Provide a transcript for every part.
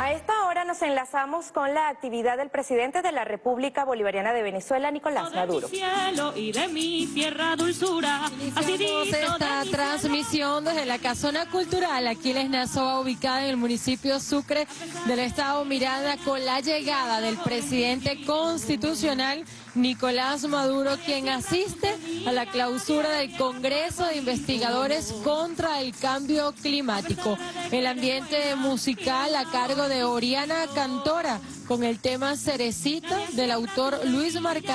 A esta hora nos enlazamos con la actividad del presidente de la República Bolivariana de Venezuela, Nicolás Maduro. Iniciamos esta transmisión desde la Casona Cultural Aquiles Nazoa, ubicada en el municipio Sucre del estado Miranda, con la llegada del presidente constitucional Nicolás Maduro, quien asiste a la clausura del Congreso de Investigadores contra el Cambio Climático. El ambiente musical a cargo de Oriana Cantora, con el tema Cerecita del autor Luis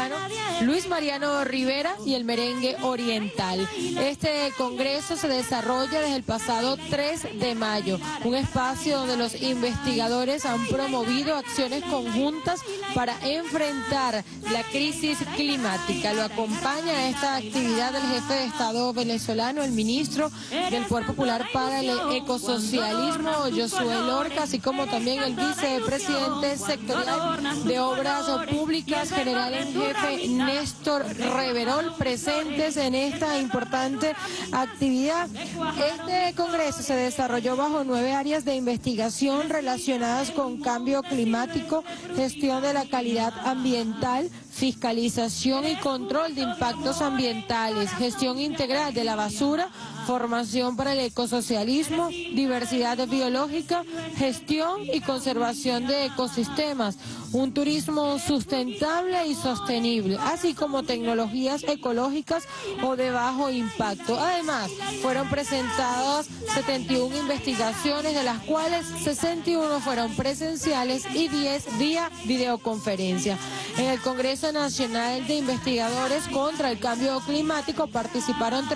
Mariano Rivera y el merengue oriental. Este congreso se desarrolla desde el pasado 3 de mayo, un espacio donde los investigadores han promovido acciones conjuntas para enfrentar la crisis climática. Lo acompaña a esta actividad el jefe de Estado venezolano, el ministro del Poder Popular para el Ecosocialismo, Josué Lorca, así como también el vicepresidente sectorial de Obras Públicas, general en jefe Néstor Reverol, presentes en esta importante actividad. Este congreso se desarrolló bajo 9 áreas de investigación relacionadas con cambio climático, gestión de la calidad ambiental, fiscalización y control de impactos ambientales, gestión integral de la basura, formación para el ecosocialismo, diversidad biológica, gestión y conservación de ecosistemas, un turismo sustentable y sostenible, así como tecnologías ecológicas o de bajo impacto. Además, fueron presentadas 71 investigaciones, de las cuales 61 fueron presenciales y 10 vía videoconferencia. En el Congreso Nacional de Investigadores contra el Cambio Climático participaron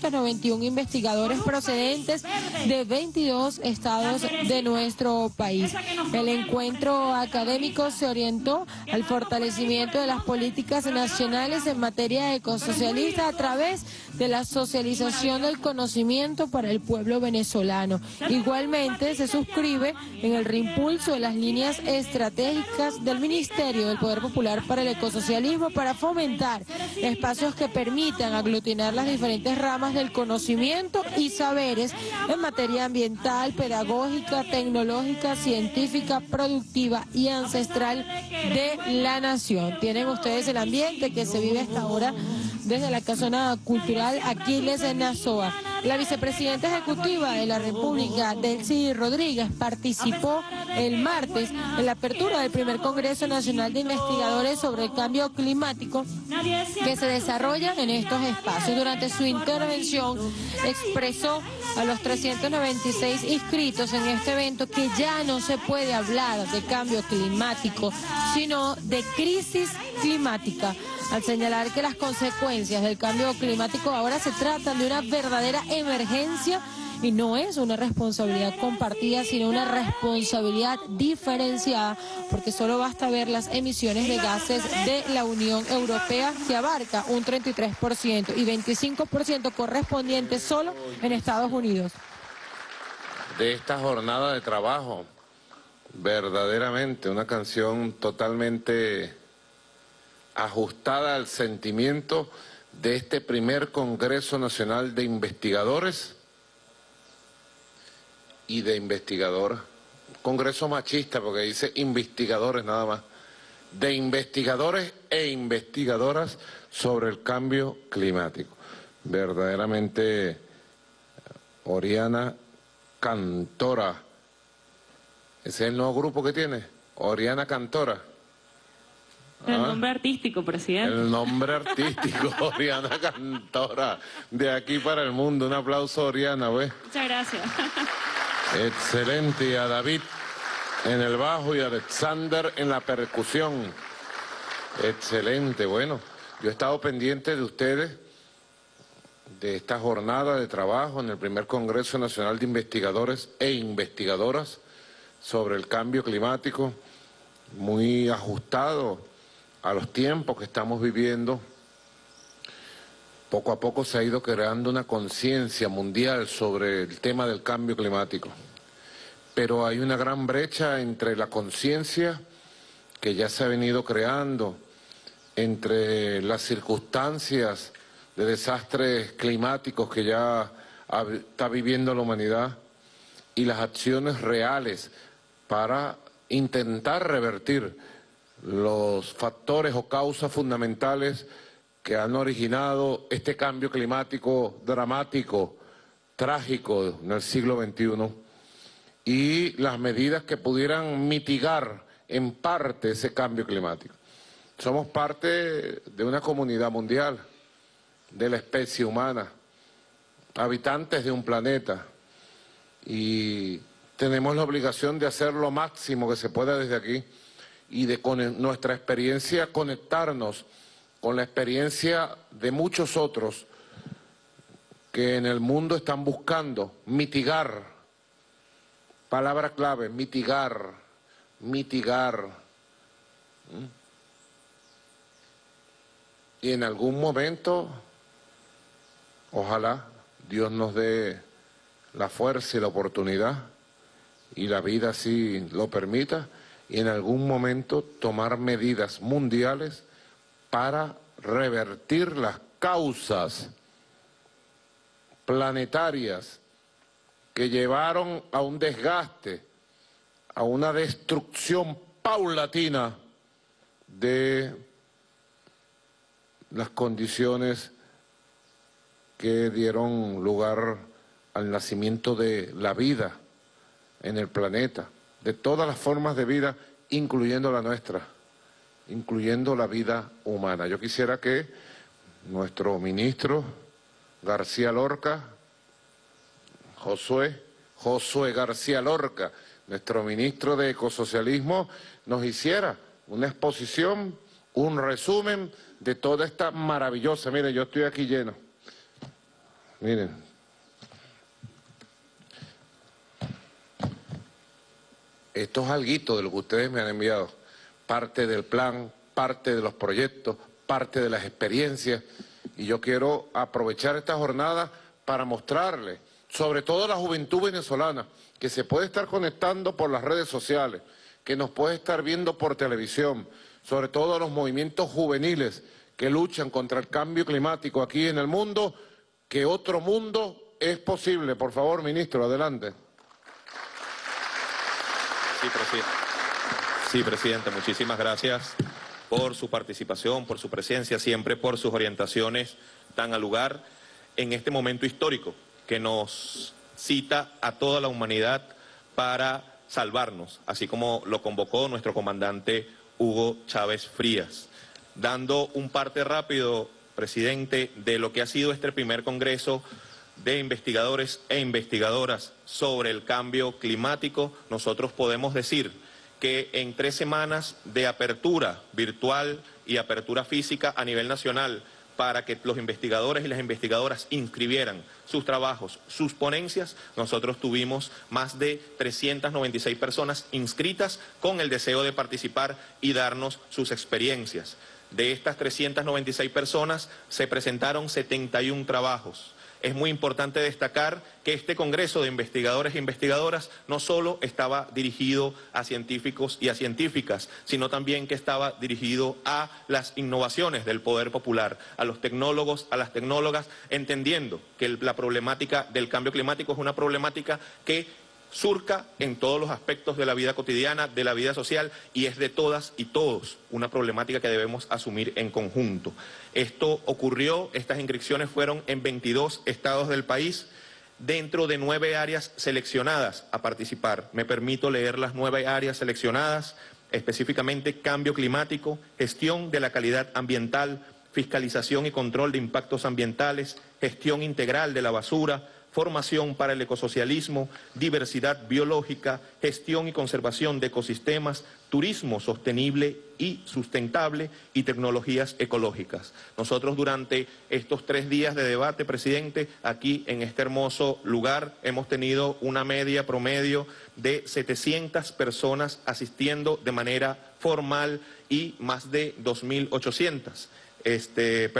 391 investigadores procedentes de 22 estados de nuestro país. El encuentro académico se orientó al fortalecimiento de las políticas nacionales en materia ecosocialista a través de la socialización del conocimiento para el pueblo venezolano. Igualmente se suscribe en el reimpulso de las líneas estratégicas del Ministerio del Poder Popular para el Ecosocialismo para fomentar espacios que permitan aglutinar las diferentes ramas del conocimiento y saberes en materia ambiental, pedagógica, tecnológica, científica, productiva y ancestral de la nación. Tienen ustedes el ambiente que se vive hasta ahora desde la Casona Cultural Aquiles Nazoa. La vicepresidenta ejecutiva de la República, Delcy Rodríguez, participó el martes en la apertura del primer Congreso Nacional de Investigadores sobre el Cambio Climático que se desarrolla en estos espacios. Durante su intervención expresó a los 396 inscritos en este evento que ya no se puede hablar de cambio climático, sino de crisis climática, al señalar que las consecuencias del cambio climático ahora se tratan de una verdadera emergencia y no es una responsabilidad compartida, sino una responsabilidad diferenciada, porque solo basta ver las emisiones de gases de la Unión Europea, que abarca un 33% y 25% correspondiente solo en Estados Unidos. De esta jornada de trabajo, verdaderamente una canción totalmente ajustada al sentimiento de este primer Congreso Nacional de Investigadores y de investigadoras. Congreso machista porque dice investigadores nada más. De investigadores e investigadoras sobre el cambio climático. Verdaderamente, Oriana Cantora. ¿Ese es el nuevo grupo que tiene? Oriana Cantora. El nombre artístico, presidente. El nombre artístico, Oriana Cantora, de aquí para el mundo. Un aplauso, Oriana, ¿ves? Muchas gracias. Excelente, y a David en el bajo y a Alexander en la percusión. Excelente, bueno, yo he estado pendiente de ustedes, de esta jornada de trabajo en el primer Congreso Nacional de Investigadores e Investigadoras sobre el cambio climático, muy ajustado a los tiempos que estamos viviendo. Poco a poco se ha ido creando una conciencia mundial sobre el tema del cambio climático. Pero hay una gran brecha entre la conciencia que ya se ha venido creando, entre las circunstancias de desastres climáticos que ya está viviendo la humanidad y las acciones reales para intentar revertir los factores o causas fundamentales que han originado este cambio climático dramático, trágico en el siglo XXI, y las medidas que pudieran mitigar en parte ese cambio climático. Somos parte de una comunidad mundial, de la especie humana, habitantes de un planeta, y tenemos la obligación de hacer lo máximo que se pueda desde aquí y de con nuestra experiencia conectarnos con la experiencia de muchos otros que en el mundo están buscando mitigar, palabra clave, mitigar, mitigar. Y en algún momento, ojalá Dios nos dé la fuerza y la oportunidad, y la vida así lo permita, y en algún momento tomar medidas mundiales para revertir las causas planetarias que llevaron a un desgaste, a una destrucción paulatina de las condiciones que dieron lugar al nacimiento de la vida en el planeta, de todas las formas de vida, incluyendo la nuestra, incluyendo la vida humana. Yo quisiera que nuestro ministro García Lorca, Josué García Lorca, nuestro ministro de Ecosocialismo, nos hiciera una exposición, un resumen de toda esta maravillosa, miren, yo estoy aquí lleno, miren. Esto es alguito de lo que ustedes me han enviado, parte del plan, parte de los proyectos, parte de las experiencias, y yo quiero aprovechar esta jornada para mostrarles, sobre todo a la juventud venezolana, que se puede estar conectando por las redes sociales, que nos puede estar viendo por televisión, sobre todo a los movimientos juveniles que luchan contra el cambio climático aquí en el mundo, que otro mundo es posible. Por favor, ministro, adelante. Sí, presidente, muchísimas gracias por su participación, por su presencia, siempre por sus orientaciones tan al lugar en este momento histórico que nos cita a toda la humanidad para salvarnos, así como lo convocó nuestro comandante Hugo Chávez Frías. Dando un parte rápido, presidente, de lo que ha sido este primer congreso de investigadores e investigadoras sobre el cambio climático, nosotros podemos decir que en 3 semanas de apertura virtual y apertura física a nivel nacional para que los investigadores y las investigadoras inscribieran sus trabajos, sus ponencias, nosotros tuvimos más de 396 personas inscritas con el deseo de participar y darnos sus experiencias. De estas 396 personas se presentaron 71 trabajos. Es muy importante destacar que este Congreso de Investigadores e Investigadoras no solo estaba dirigido a científicos y a científicas, sino también que estaba dirigido a las innovaciones del poder popular, a los tecnólogos, a las tecnólogas, entendiendo que la problemática del cambio climático es una problemática que surca en todos los aspectos de la vida cotidiana, de la vida social, y es de todas y todos una problemática que debemos asumir en conjunto. Esto ocurrió, estas inscripciones fueron en 22 estados del país, dentro de 9 áreas seleccionadas a participar. Me permito leer las 9 áreas seleccionadas, específicamente cambio climático, gestión de la calidad ambiental, fiscalización y control de impactos ambientales, gestión integral de la basura, formación para el ecosocialismo, diversidad biológica, gestión y conservación de ecosistemas, turismo sostenible y sustentable y tecnologías ecológicas. Nosotros durante estos 3 días de debate, presidente, aquí en este hermoso lugar hemos tenido una media promedio de 700 personas asistiendo de manera formal y más de 2.800. de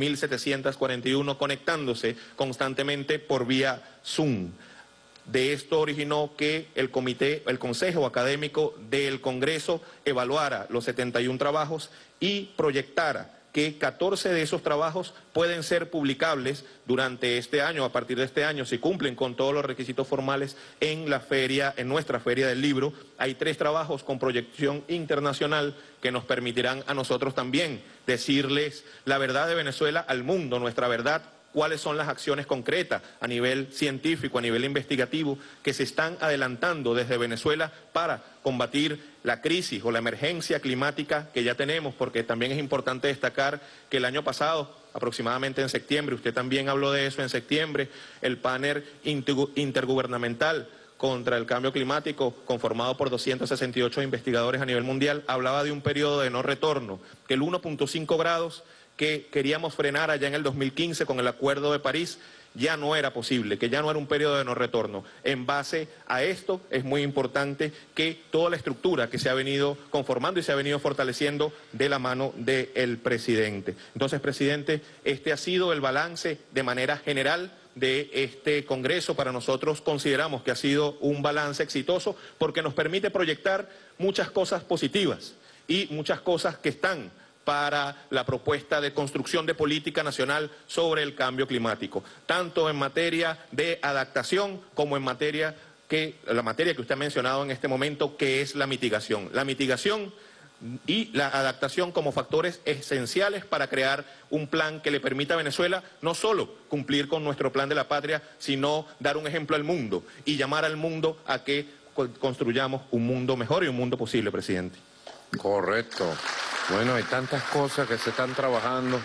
1.741 conectándose constantemente por vía Zoom. De esto originó que el Consejo Académico del Congreso evaluara los 71 trabajos y proyectara que 14 de esos trabajos pueden ser publicables durante este año, a partir de este año, si cumplen con todos los requisitos formales en la feria, en nuestra feria del libro. Hay 3 trabajos con proyección internacional que nos permitirán a nosotros también decirles la verdad de Venezuela al mundo, nuestra verdad, cuáles son las acciones concretas a nivel científico, a nivel investigativo, que se están adelantando desde Venezuela para combatir la crisis o la emergencia climática que ya tenemos, porque también es importante destacar que el año pasado, aproximadamente en septiembre, usted también habló de eso en septiembre, el panel intergubernamental contra el cambio climático, conformado por 268 investigadores a nivel mundial, hablaba de un periodo de no retorno, que el 1.5 grados que queríamos frenar allá en el 2015 con el Acuerdo de París ya no era posible, que ya no era un periodo de no retorno. En base a esto es muy importante que toda la estructura que se ha venido conformando y se ha venido fortaleciendo de la mano del presidente. Entonces, presidente, este ha sido el balance de manera general de este Congreso. Para nosotros consideramos que ha sido un balance exitoso porque nos permite proyectar muchas cosas positivas y muchas cosas que están para la propuesta de construcción de política nacional sobre el cambio climático, tanto en materia de adaptación como en la materia que usted ha mencionado en este momento, que es la mitigación. La mitigación y la adaptación como factores esenciales para crear un plan que le permita a Venezuela no solo cumplir con nuestro plan de la patria, sino dar un ejemplo al mundo y llamar al mundo a que construyamos un mundo mejor y un mundo posible, presidente. Correcto. Bueno, hay tantas cosas que se están trabajando.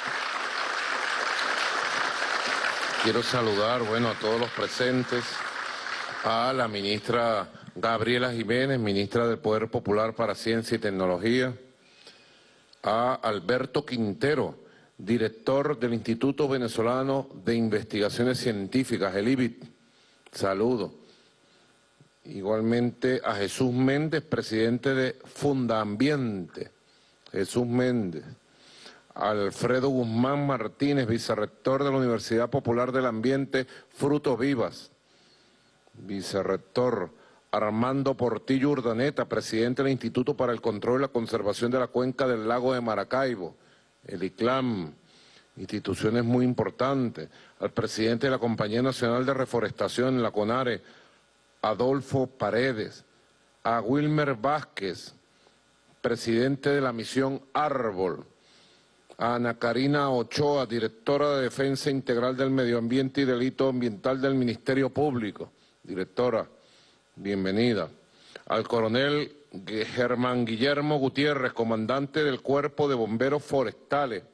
Quiero saludar, bueno, a todos los presentes, a la ministra Gabriela Jiménez, ministra del Poder Popular para Ciencia y Tecnología, a Alberto Quintero, director del Instituto Venezolano de Investigaciones Científicas, el IBIT. Saludo. Igualmente a Jesús Méndez, presidente de Fundambiente. Jesús Méndez, Alfredo Guzmán Martínez, vicerrector de la Universidad Popular del Ambiente Frutos Vivas, vicerrector Armando Portillo Urdaneta, presidente del Instituto para el Control y la Conservación de la Cuenca del Lago de Maracaibo, el ICLAM, instituciones muy importantes, al presidente de la Compañía Nacional de Reforestación, la CONARE, Adolfo Paredes, a Wilmer Vázquez, presidente de la misión Árbol, a Ana Karina Ochoa, directora de Defensa Integral del Medio Ambiente y Delito Ambiental del Ministerio Público. Directora, bienvenida. Al coronel Germán Guillermo Gutiérrez, comandante del Cuerpo de Bomberos Forestales.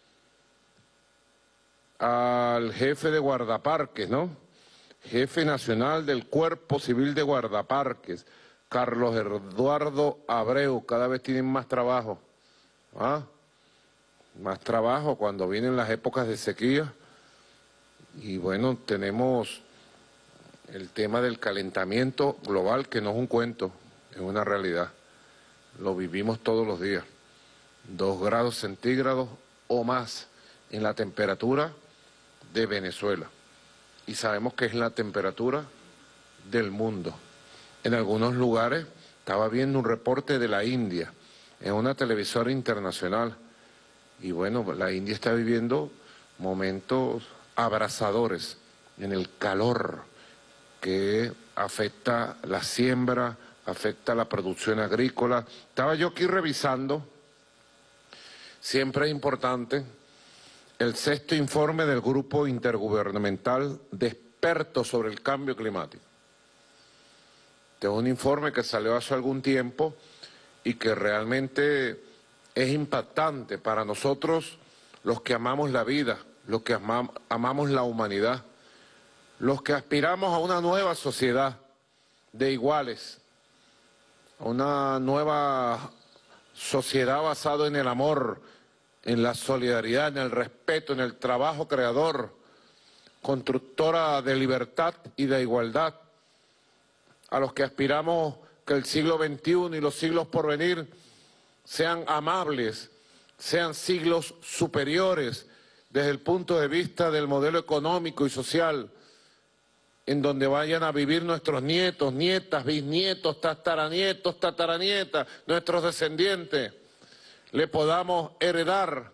Al jefe de guardaparques, ¿no? Jefe nacional del Cuerpo Civil de Guardaparques, Carlos Eduardo Abreu. Cada vez tienen más trabajo, ¿ah? Más trabajo cuando vienen las épocas de sequía. Y bueno, tenemos el tema del calentamiento global, que no es un cuento, es una realidad. Lo vivimos todos los días. 2 grados centígrados o más en la temperatura de Venezuela. Y sabemos que es la temperatura del mundo. En algunos lugares, estaba viendo un reporte de la India, en una televisora internacional, y bueno, la India está viviendo momentos abrasadores en el calor que afecta la siembra, afecta la producción agrícola. Estaba yo aquí revisando, siempre es importante, el 6º informe del Grupo Intergubernamental de Expertos sobre el Cambio Climático. Este es un informe que salió hace algún tiempo y que realmente es impactante para nosotros, los que amamos la vida, los que amamos la humanidad, los que aspiramos a una nueva sociedad de iguales, a una nueva sociedad basada en el amor, en la solidaridad, en el respeto, en el trabajo creador, constructora de libertad y de igualdad, a los que aspiramos que el siglo XXI y los siglos por venir sean amables, sean siglos superiores desde el punto de vista del modelo económico y social, en donde vayan a vivir nuestros nietos, nietas, bisnietos, tataranietos, tataranietas, nuestros descendientes, le podamos heredar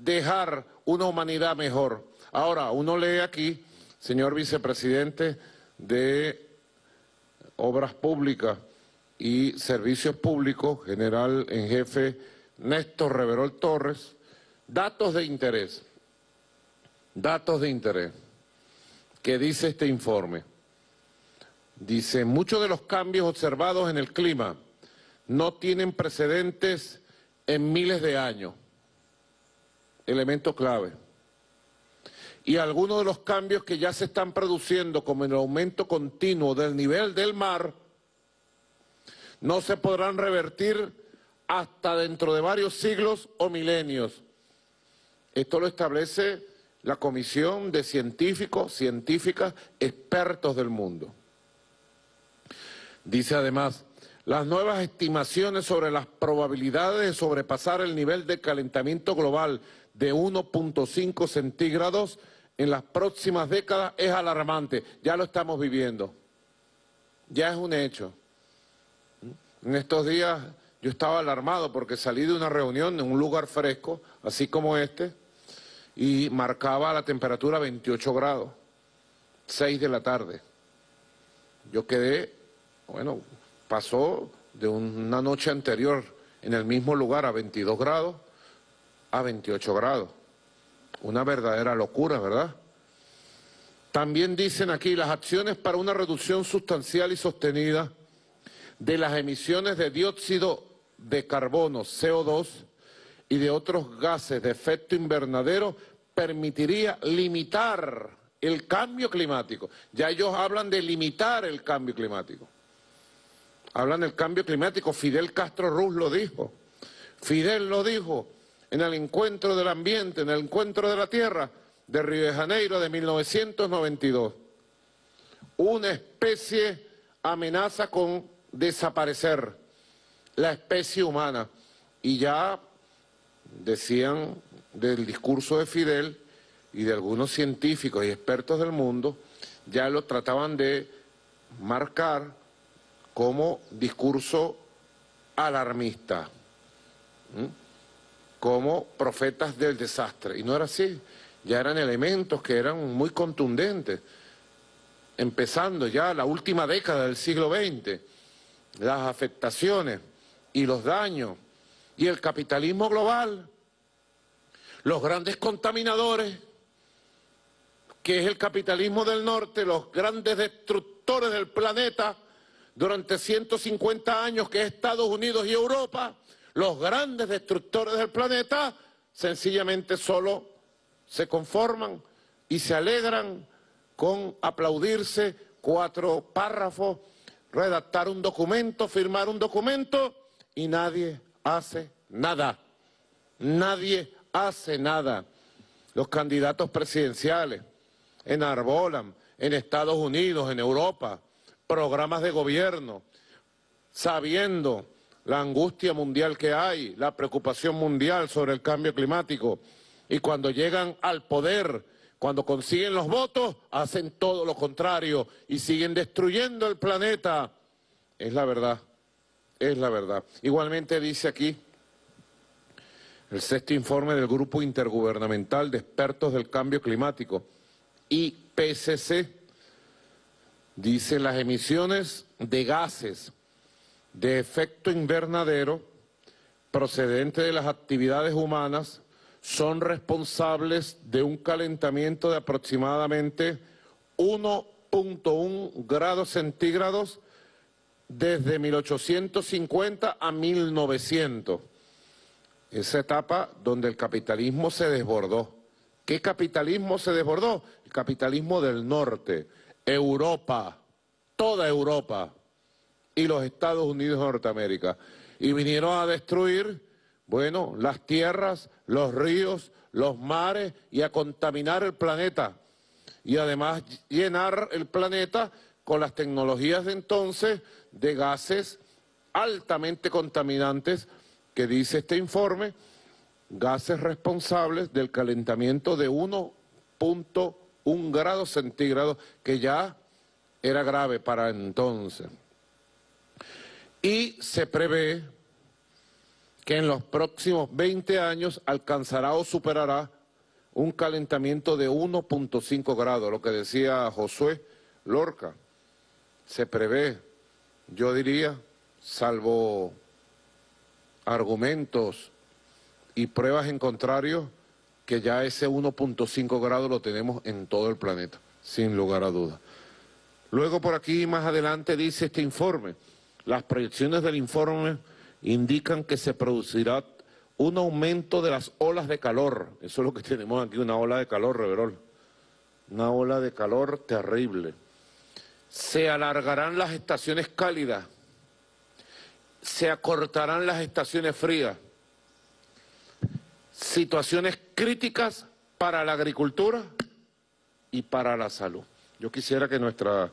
dejar una humanidad mejor. Ahora, uno lee aquí, señor vicepresidente de Obras Públicas y Servicios Públicos, general en jefe Néstor Reverol Torres, datos de interés, que dice este informe. Dice, muchos de los cambios observados en el clima no tienen precedentes en miles de años, elemento clave. Y algunos de los cambios que ya se están produciendo, como el aumento continuo del nivel del mar, no se podrán revertir hasta dentro de varios siglos o milenios. Esto lo establece la Comisión de Científicos, Científicas, Expertos del mundo. Dice además, las nuevas estimaciones sobre las probabilidades de sobrepasar el nivel de calentamiento global de 1.5 centígrados en las próximas décadas es alarmante. Ya lo estamos viviendo. Ya es un hecho. En estos días yo estaba alarmado porque salí de una reunión en un lugar fresco, así como este, y marcaba la temperatura 28 grados, 6 de la tarde. Yo quedé, bueno, pasó de una noche anterior en el mismo lugar a 22 grados a 28 grados. Una verdadera locura, ¿verdad? También dicen aquí las acciones para una reducción sustancial y sostenida de las emisiones de dióxido de carbono, CO2, y de otros gases de efecto invernadero permitiría limitar el cambio climático. Ya ellos hablan de limitar el cambio climático. Hablan del cambio climático. Fidel Castro Ruz lo dijo. Fidel lo dijo en el encuentro del ambiente, en el encuentro de la tierra de Río de Janeiro de 1992. Una especie amenaza con desaparecer, la especie humana. Y ya decían del discurso de Fidel y de algunos científicos y expertos del mundo, ya lo trataban de marcar como discurso alarmista, como profetas del desastre. Y no era así, ya eran elementos que eran muy contundentes, empezando ya la última década del siglo XX, las afectaciones y los daños, y el capitalismo global, los grandes contaminadores, que es el capitalismo del norte, los grandes destructores del planeta durante 150 años, que es Estados Unidos y Europa, los grandes destructores del planeta, sencillamente solo se conforman y se alegran con aplaudirse 4 párrafos, redactar un documento, firmar un documento, y nadie hace nada. Nadie hace nada. Los candidatos presidenciales enarbolan en Estados Unidos, en Europa, programas de gobierno, sabiendo la angustia mundial que hay, la preocupación mundial sobre el cambio climático, y cuando llegan al poder, cuando consiguen los votos, hacen todo lo contrario y siguen destruyendo el planeta. Es la verdad, es la verdad. Igualmente dice aquí el 6º informe del Grupo Intergubernamental de Expertos del Cambio Climático, IPCC, dice las emisiones de gases de efecto invernadero procedentes de las actividades humanas son responsables de un calentamiento de aproximadamente 1.1 grados centígrados desde 1850 a 1900. Esa etapa donde el capitalismo se desbordó. ¿Qué capitalismo se desbordó? El capitalismo del norte, Europa, toda Europa y los Estados Unidos de Norteamérica. Y vinieron a destruir, bueno, las tierras, los ríos, los mares, y a contaminar el planeta. Y además llenar el planeta con las tecnologías de entonces de gases altamente contaminantes, que dice este informe, gases responsables del calentamiento de 1.1 grados centígrados, que ya era grave para entonces. Y se prevé que en los próximos 20 años alcanzará o superará un calentamiento de 1.5 grados, lo que decía Josué Lorca. Se prevé, yo diría, salvo argumentos y pruebas en contrario, que ya ese 1.5 grados lo tenemos en todo el planeta, sin lugar a dudas. Luego por aquí más adelante dice este informe, las proyecciones del informe indican que se producirá un aumento de las olas de calor. Eso es lo que tenemos aquí, una ola de calor, Reverol. Una ola de calor terrible. Se alargarán las estaciones cálidas, se acortarán las estaciones frías. Situaciones críticas para la agricultura y para la salud. Yo quisiera que nuestra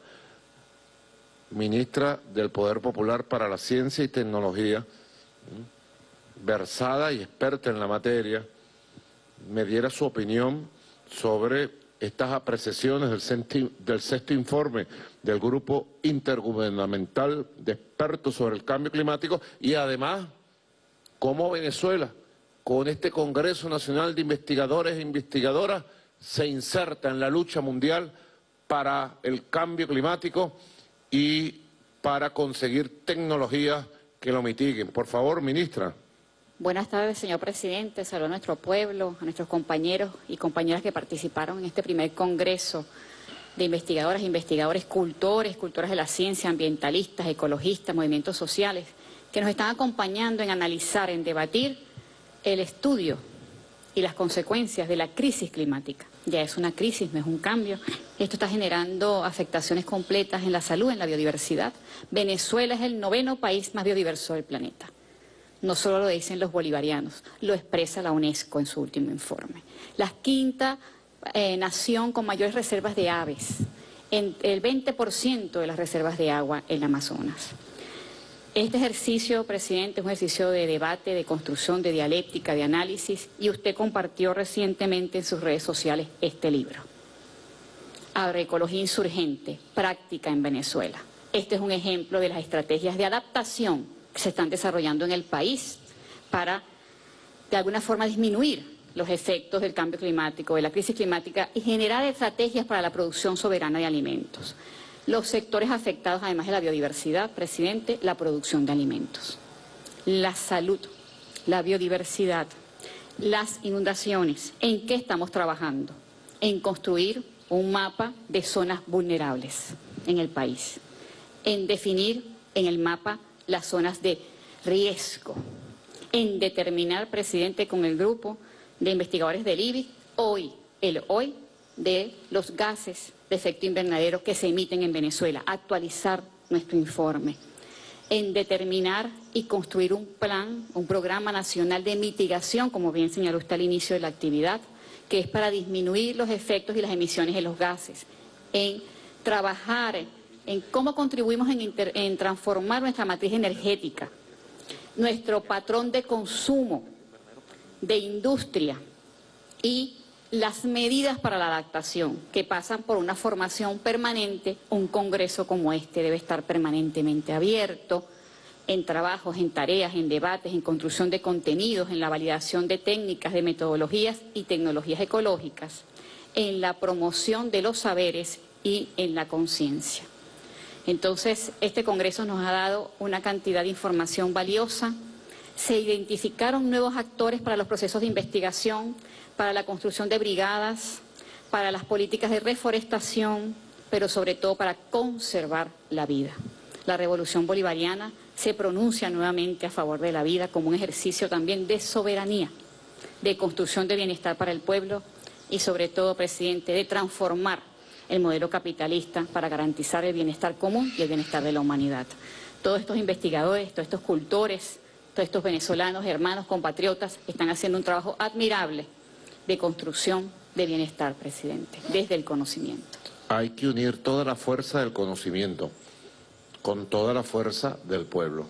ministra del Poder Popular para la Ciencia y Tecnología, versada y experta en la materia, me diera su opinión sobre estas apreciaciones del sexto informe del Grupo Intergubernamental de Expertos sobre el Cambio Climático y además cómo Venezuela, con este Congreso Nacional de Investigadores e Investigadoras, se inserta en la lucha mundial para el cambio climático y para conseguir tecnologías que lo mitiguen. Por favor, ministra. Buenas tardes, señor presidente. Saludo a nuestro pueblo, a nuestros compañeros y compañeras que participaron en este primer congreso de investigadoras e investigadores, cultores de la ciencia, ambientalistas, ecologistas, movimientos sociales, que nos están acompañando en analizar, en debatir el estudio y las consecuencias de la crisis climática. Ya es una crisis, no es un cambio. Esto está generando afectaciones completas en la salud, en la biodiversidad. Venezuela es el 9º país más biodiverso del planeta. No solo lo dicen los bolivarianos, lo expresa la UNESCO en su último informe. La 5ª nación con mayores reservas de aves, el 20% de las reservas de agua en Amazonas. Este ejercicio, presidente, es un ejercicio de debate, de construcción, de dialéctica, de análisis, y usted compartió recientemente en sus redes sociales este libro. Agroecología insurgente, práctica en Venezuela. Este es un ejemplo de las estrategias de adaptación que se están desarrollando en el país para, de alguna forma, disminuir los efectos del cambio climático, de la crisis climática y generar estrategias para la producción soberana de alimentos. Los sectores afectados, además de la biodiversidad, presidente, la producción de alimentos, la salud, la biodiversidad, las inundaciones. ¿En qué estamos trabajando? En construir un mapa de zonas vulnerables en el país, en definir en el mapa las zonas de riesgo, en determinar, presidente, con el grupo de investigadores del IBI, el hoy de los gases de efecto invernadero que se emiten en Venezuela, actualizar nuestro informe, en determinar y construir un plan, un programa nacional de mitigación, como bien señaló usted al inicio de la actividad, que es para disminuir los efectos y las emisiones de los gases, en trabajar en cómo contribuimos en transformar nuestra matriz energética, nuestro patrón de consumo, de industria y las medidas para la adaptación, que pasan por una formación permanente. Un congreso como este debe estar permanentemente abierto en trabajos, en tareas, en debates, en construcción de contenidos, en la validación de técnicas, de metodologías y tecnologías ecológicas, en la promoción de los saberes y en la conciencia. Entonces, este congreso nos ha dado una cantidad de información valiosa. Se identificaron nuevos actores para los procesos de investigación, para la construcción de brigadas, para las políticas de reforestación, pero sobre todo para conservar la vida. La revolución bolivariana se pronuncia nuevamente a favor de la vida como un ejercicio también de soberanía, de construcción de bienestar para el pueblo y sobre todo, presidente, de transformar el modelo capitalista para garantizar el bienestar común y el bienestar de la humanidad. Todos estos investigadores, todos estos cultores, todos estos venezolanos, hermanos, compatriotas, están haciendo un trabajo admirable de construcción de bienestar, presidente, desde el conocimiento. Hay que unir toda la fuerza del conocimiento con toda la fuerza del pueblo.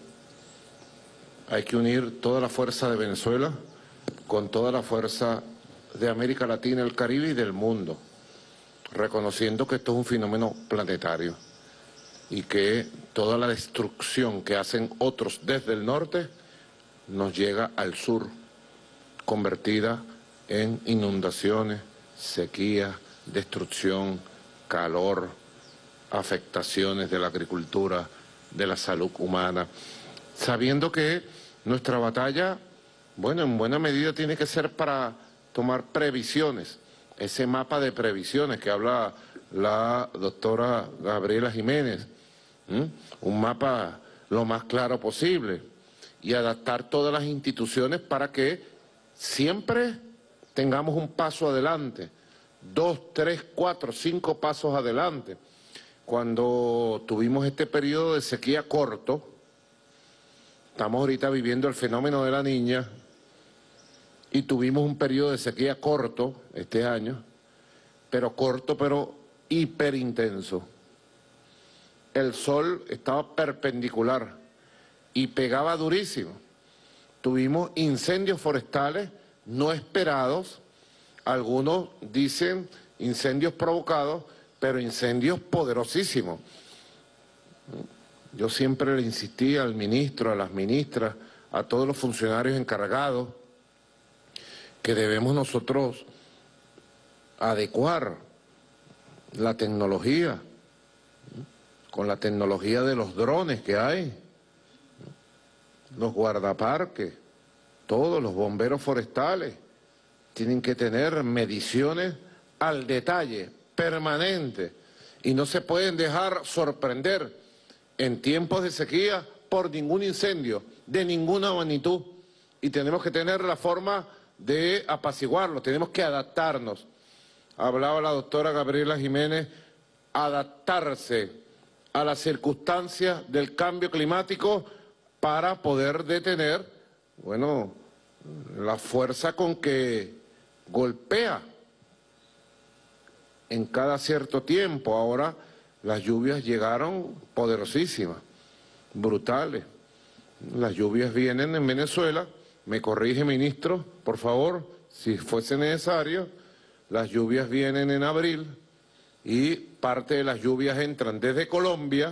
Hay que unir toda la fuerza de Venezuela con toda la fuerza de América Latina, el Caribe y del mundo, reconociendo que esto es un fenómeno planetario y que toda la destrucción que hacen otros desde el norte nos llega al sur, convertida en inundaciones, sequía, destrucción, calor, afectaciones de la agricultura, de la salud humana, sabiendo que nuestra batalla, bueno, en buena medida tiene que ser para tomar previsiones, ese mapa de previsiones que habla la doctora Gabriela Jiménez, un mapa lo más claro posible y adaptar todas las instituciones para que siempre tengamos un paso adelante, 2, 3, 4, 5 pasos adelante. Cuando tuvimos este periodo de sequía corto, estamos ahorita viviendo el fenómeno de la Niña y tuvimos un periodo de sequía corto este año, pero hiperintenso. El sol estaba perpendicular y pegaba durísimo. Tuvimos incendios forestales no esperados, algunos dicen incendios provocados, pero incendios poderosísimos. Yo siempre le insistí al ministro, a las ministras, a todos los funcionarios encargados, que debemos nosotros adecuar la tecnología, con la tecnología de los drones que hay, los guardaparques, todos los bomberos forestales, tienen que tener mediciones al detalle, permanentes, y no se pueden dejar sorprender en tiempos de sequía por ningún incendio, de ninguna magnitud, y tenemos que tener la forma de apaciguarlo, tenemos que adaptarnos. Hablaba la doctora Gabriela Jiménez, adaptarse a las circunstancias del cambio climático para poder detener, bueno, la fuerza con que golpea en cada cierto tiempo. Ahora las lluvias llegaron poderosísimas, brutales. Las lluvias vienen en Venezuela, me corrige ministro, por favor, si fuese necesario, las lluvias vienen en abril y parte de las lluvias entran desde Colombia,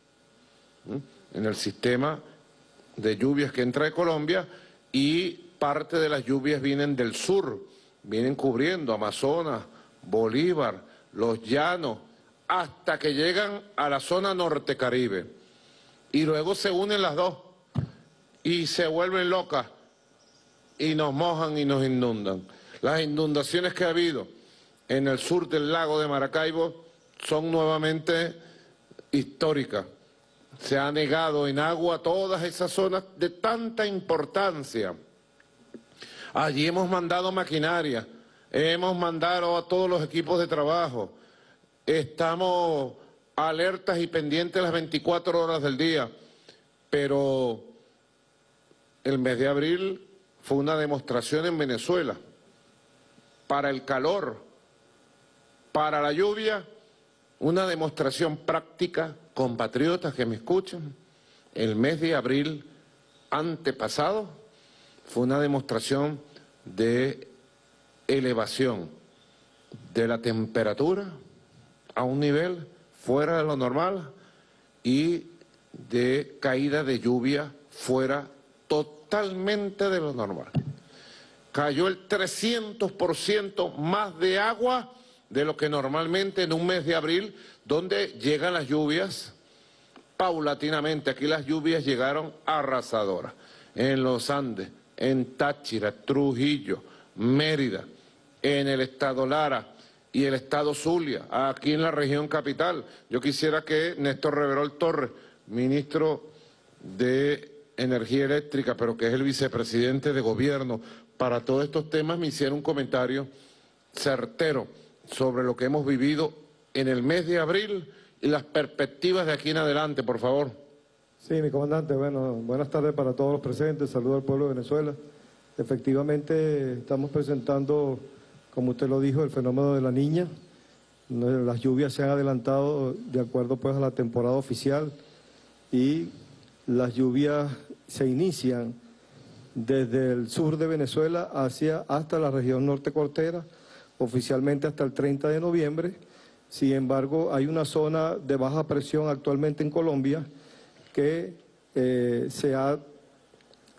en el sistema de lluvias que entra de Colombia, y parte de las lluvias vienen del sur, vienen cubriendo Amazonas, Bolívar, los llanos, hasta que llegan a la zona norte Caribe. Y luego se unen las dos y se vuelven locas y nos mojan y nos inundan. Las inundaciones que ha habido en el sur del lago de Maracaibo son nuevamente históricas. Se ha negado en agua todas esas zonas de tanta importancia. Allí hemos mandado maquinaria, hemos mandado a todos los equipos de trabajo, estamos alertas y pendientes las 24 horas del día, pero el mes de abril fue una demostración en Venezuela para el calor, para la lluvia, una demostración práctica, compatriotas que me escuchan. El mes de abril antepasado fue una demostración de elevación de la temperatura a un nivel fuera de lo normal y de caída de lluvia fuera totalmente de lo normal. Cayó el 300% más de agua de lo que normalmente en un mes de abril, donde llegan las lluvias paulatinamente. Aquí las lluvias llegaron arrasadoras. En los Andes, en Táchira, Trujillo, Mérida, en el estado Lara y el estado Zulia, aquí en la región capital. Yo quisiera que Néstor Reverol Torres, ministro de Energía Eléctrica, pero que es el vicepresidente de gobierno para todos estos temas, me hiciera un comentario certero sobre lo que hemos vivido en el mes de abril y las perspectivas de aquí en adelante, por favor. Sí, mi comandante, bueno, buenas tardes para todos los presentes, saludo al pueblo de Venezuela. Efectivamente, estamos presentando, como usted lo dijo, el fenómeno de la Niña. Las lluvias se han adelantado de acuerdo pues a la temporada oficial y las lluvias se inician desde el sur de Venezuela hasta la región norte costera, oficialmente hasta el 30 de noviembre. Sin embargo, hay una zona de baja presión actualmente en Colombia que se ha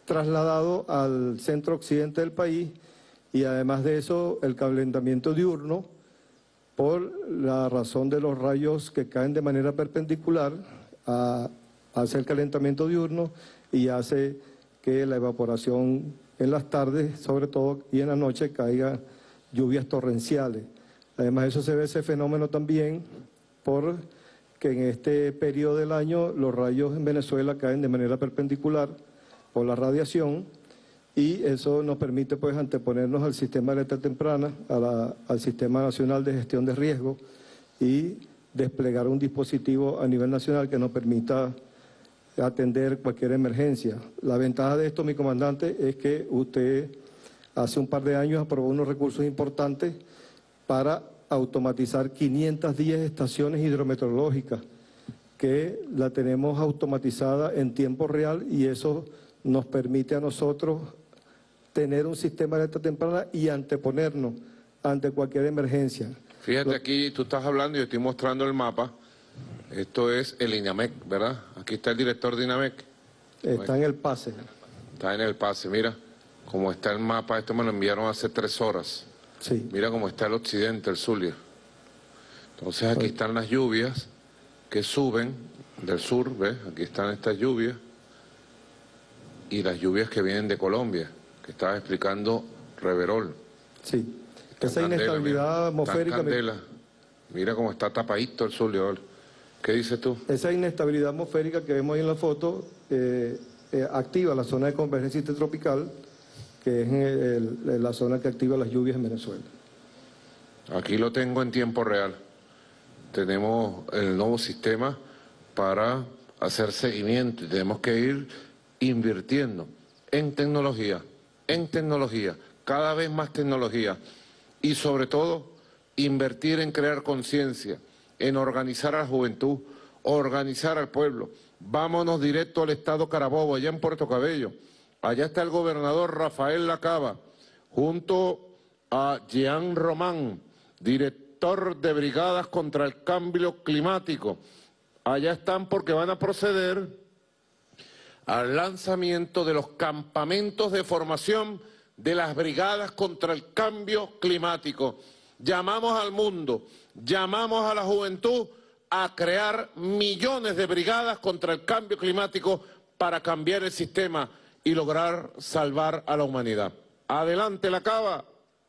trasladado al centro occidente del país y además de eso el calentamiento diurno por la razón de los rayos que caen de manera perpendicular hace el calentamiento diurno y hace que la evaporación en las tardes, sobre todo, y en la noche caiga lluvias torrenciales. Además de eso se ve ese fenómeno también porque en este periodo del año los rayos en Venezuela caen de manera perpendicular por la radiación y eso nos permite pues anteponernos al sistema de alerta temprana, al Sistema Nacional de Gestión de Riesgo y desplegar un dispositivo a nivel nacional que nos permita atender cualquier emergencia. La ventaja de esto, mi comandante, es que usted hace un par de años aprobó unos recursos importantes para automatizar 510 estaciones hidrometeorológicas, que la tenemos automatizada en tiempo real y eso nos permite a nosotros tener un sistema de alerta temprana y anteponernos ante cualquier emergencia. Fíjate, aquí tú estás hablando y yo estoy mostrando el mapa. Esto es el INAMEC, ¿verdad? Aquí está el director de INAMEC. Está en el pase. Está en el pase, mira cómo está el mapa. Esto me lo enviaron hace 3 horas. Sí. Mira cómo está el occidente, el Zulia. Entonces aquí están las lluvias que suben del sur, ¿ves? Aquí están estas lluvias. Y las lluvias que vienen de Colombia, que estaba explicando Reverol. Sí. Esa inestabilidad atmosférica. Mira cómo está tapadito el Zulia. ¿Qué dices tú? Esa inestabilidad atmosférica que vemos ahí en la foto activa la zona de convergencia intertropical, que es la zona que activa las lluvias en Venezuela. Aquí lo tengo en tiempo real. Tenemos el nuevo sistema para hacer seguimiento y tenemos que ir invirtiendo en tecnología, cada vez más tecnología y sobre todo invertir en crear conciencia, en organizar a la juventud, organizar al pueblo. Vámonos directo al estado Carabobo, allá en Puerto Cabello. Allá está el gobernador Rafael Lacaba, junto a Jean Román, director de Brigadas contra el Cambio Climático. Allá están porque van a proceder al lanzamiento de los campamentos de formación de las Brigadas contra el Cambio Climático. Llamamos al mundo, llamamos a la juventud a crear millones de brigadas contra el cambio climático para cambiar el sistema y lograr salvar a la humanidad. Adelante, Lacaba.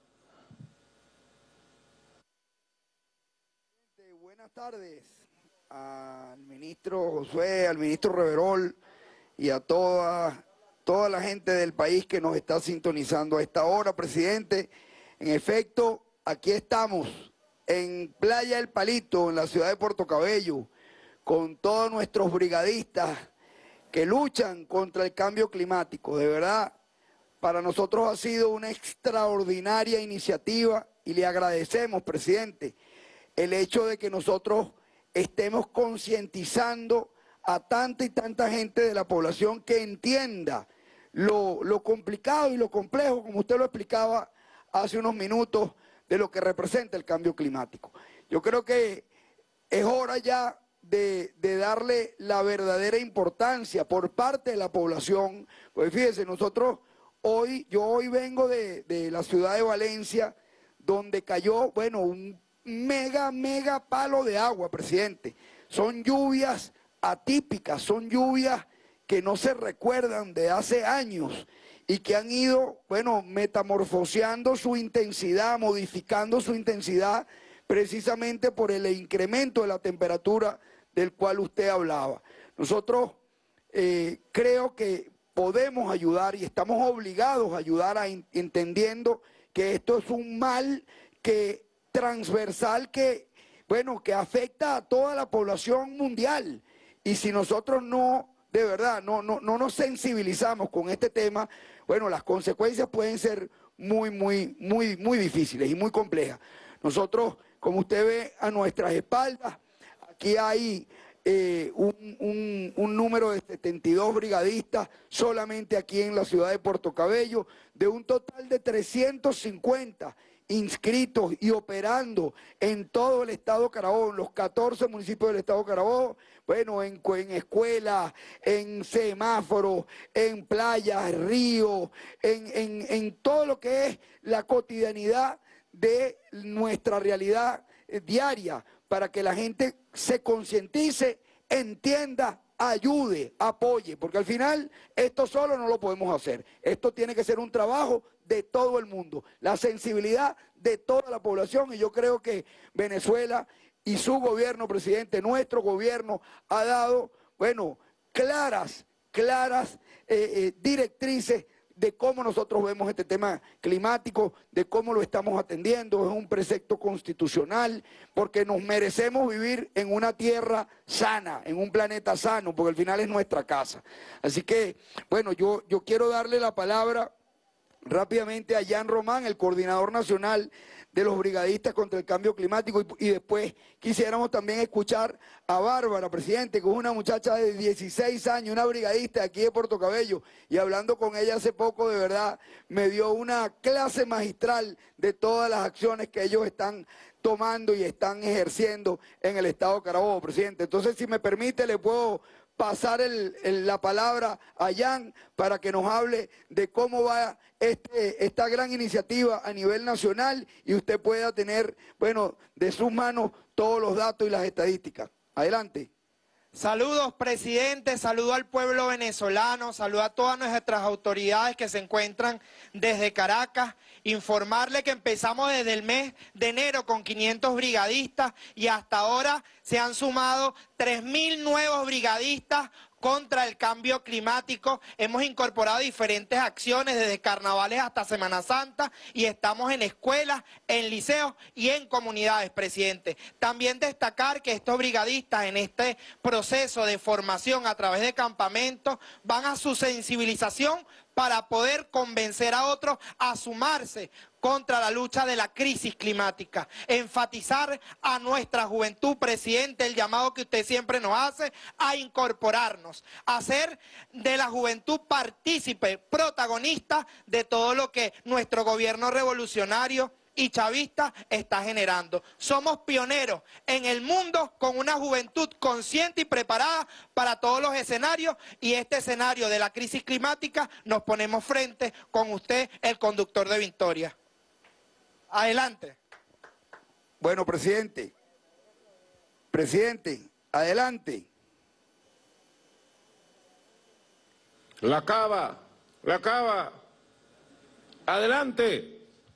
Buenas tardes al ministro Josué, al ministro Reverol y a toda la gente del país que nos está sintonizando a esta hora, presidente. En efecto, aquí estamos en Playa El Palito, en la ciudad de Puerto Cabello, con todos nuestros brigadistas que luchan contra el cambio climático. De verdad, para nosotros ha sido una extraordinaria iniciativa y le agradecemos, presidente, el hecho de que nosotros estemos concientizando a tanta y tanta gente de la población que entienda lo complicado y lo complejo, como usted lo explicaba hace unos minutos, de lo que representa el cambio climático. Yo creo que es hora ya de darle la verdadera importancia por parte de la población. Pues fíjese, yo hoy vengo de la ciudad de Valencia, donde cayó, bueno, un mega palo de agua, presidente. Son lluvias atípicas, son lluvias que no se recuerdan de hace años y que han ido, bueno, metamorfoseando su intensidad, modificando su intensidad precisamente por el incremento de la temperatura del cual usted hablaba. Nosotros creo que podemos ayudar y estamos obligados a ayudar entendiendo que esto es un mal transversal que afecta a toda la población mundial. Y si nosotros de verdad no nos sensibilizamos con este tema, bueno, las consecuencias pueden ser muy difíciles y muy complejas. Nosotros, como usted ve a nuestras espaldas, aquí hay un número de 72 brigadistas solamente aquí en la ciudad de Puerto Cabello, de un total de 350, inscritos y operando en todo el estado Carabobo, en los 14 municipios del estado Carabobo, bueno, en escuelas, en semáforos, en playas, ríos, en todo lo que es la cotidianidad de nuestra realidad diaria, para que la gente se concientice, entienda, ayude, apoye, porque al final esto solo no lo podemos hacer. Esto tiene que ser un trabajo de todo el mundo, la sensibilidad de toda la población, y yo creo que Venezuela y su gobierno, presidente, nuestro gobierno ha dado, bueno, claras directrices de cómo nosotros vemos este tema climático, de cómo lo estamos atendiendo. Es un precepto constitucional, porque nos merecemos vivir en una tierra sana, en un planeta sano, porque al final es nuestra casa. Así que, bueno, yo quiero darle la palabra rápidamente a Jan Román, el coordinador nacional de los brigadistas contra el cambio climático, y después quisiéramos también escuchar a Bárbara, presidente, que es una muchacha de 16 años, una brigadista de aquí de Puerto Cabello, y hablando con ella hace poco, de verdad, me dio una clase magistral de todas las acciones que ellos están tomando y están ejerciendo en el estado Carabobo, presidente. Entonces, si me permite, le puedo pasar la palabra a Jan para que nos hable de cómo va esta gran iniciativa a nivel nacional, y usted pueda tener, bueno, de sus manos todos los datos y las estadísticas. Adelante. Saludos, presidente, saludo al pueblo venezolano, saludo a todas nuestras autoridades que se encuentran desde Caracas. Informarle que empezamos desde el mes de enero con 500 brigadistas y hasta ahora se han sumado 3.000 nuevos brigadistas contra el cambio climático. Hemos incorporado diferentes acciones desde carnavales hasta Semana Santa, y estamos en escuelas, en liceos y en comunidades, presidente. También destacar que estos brigadistas en este proceso de formación a través de campamentos van a su sensibilización para poder convencer a otros a sumarse contra la lucha de la crisis climática. Enfatizar a nuestra juventud, presidente, el llamado que usted siempre nos hace a incorporarnos, a hacer de la juventud partícipe, protagonista de todo lo que nuestro gobierno revolucionario y chavista está generando. Somos pioneros en el mundo con una juventud consciente y preparada para todos los escenarios, y este escenario de la crisis climática nos ponemos frente con usted, el conductor de Victoria. Adelante. Bueno, presidente, adelante. La cava, adelante.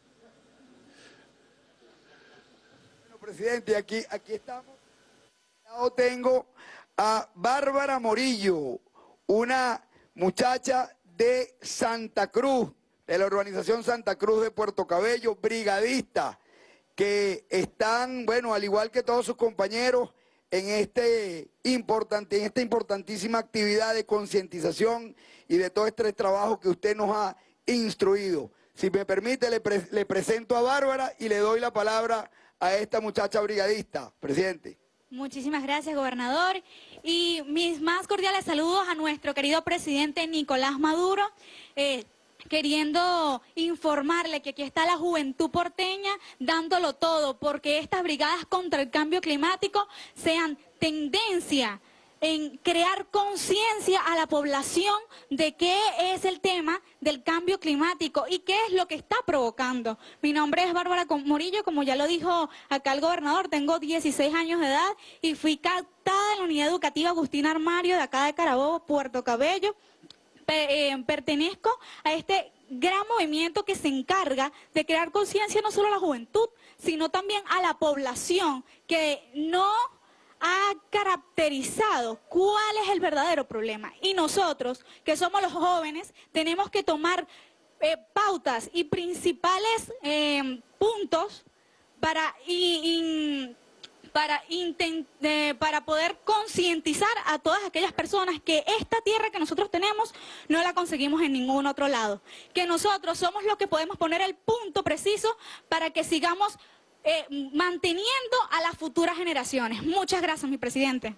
Bueno, presidente, aquí estamos. Yo tengo a Bárbara Morillo, una muchacha de Santa Cruz, de la urbanización Santa Cruz de Puerto Cabello, brigadista, que están, bueno, al igual que todos sus compañeros, en esta importantísima actividad de concientización y de todo este trabajo que usted nos ha instruido. Si me permite, le presento a Bárbara y le doy la palabra a esta muchacha brigadista, presidente. Muchísimas gracias, gobernador. Y mis más cordiales saludos a nuestro querido presidente Nicolás Maduro, queriendo informarle que aquí está la juventud porteña dándolo todo, porque estas brigadas contra el cambio climático sean tendencia en crear conciencia a la población de qué es el tema del cambio climático y qué es lo que está provocando. Mi nombre es Bárbara Morillo, como ya lo dijo acá el gobernador, tengo 16 años de edad y fui captada en la unidad educativa Agustín Armario de acá de Carabobo, Puerto Cabello. Pertenezco a este gran movimiento que se encarga de crear conciencia no solo a la juventud, sino también a la población que no ha caracterizado cuál es el verdadero problema. Y nosotros, que somos los jóvenes, tenemos que tomar pautas y principales puntos para poder concientizar a todas aquellas personas que esta tierra que nosotros tenemos no la conseguimos en ningún otro lado. Que nosotros somos los que podemos poner el punto preciso para que sigamos manteniendo a las futuras generaciones. Muchas gracias, mi presidente.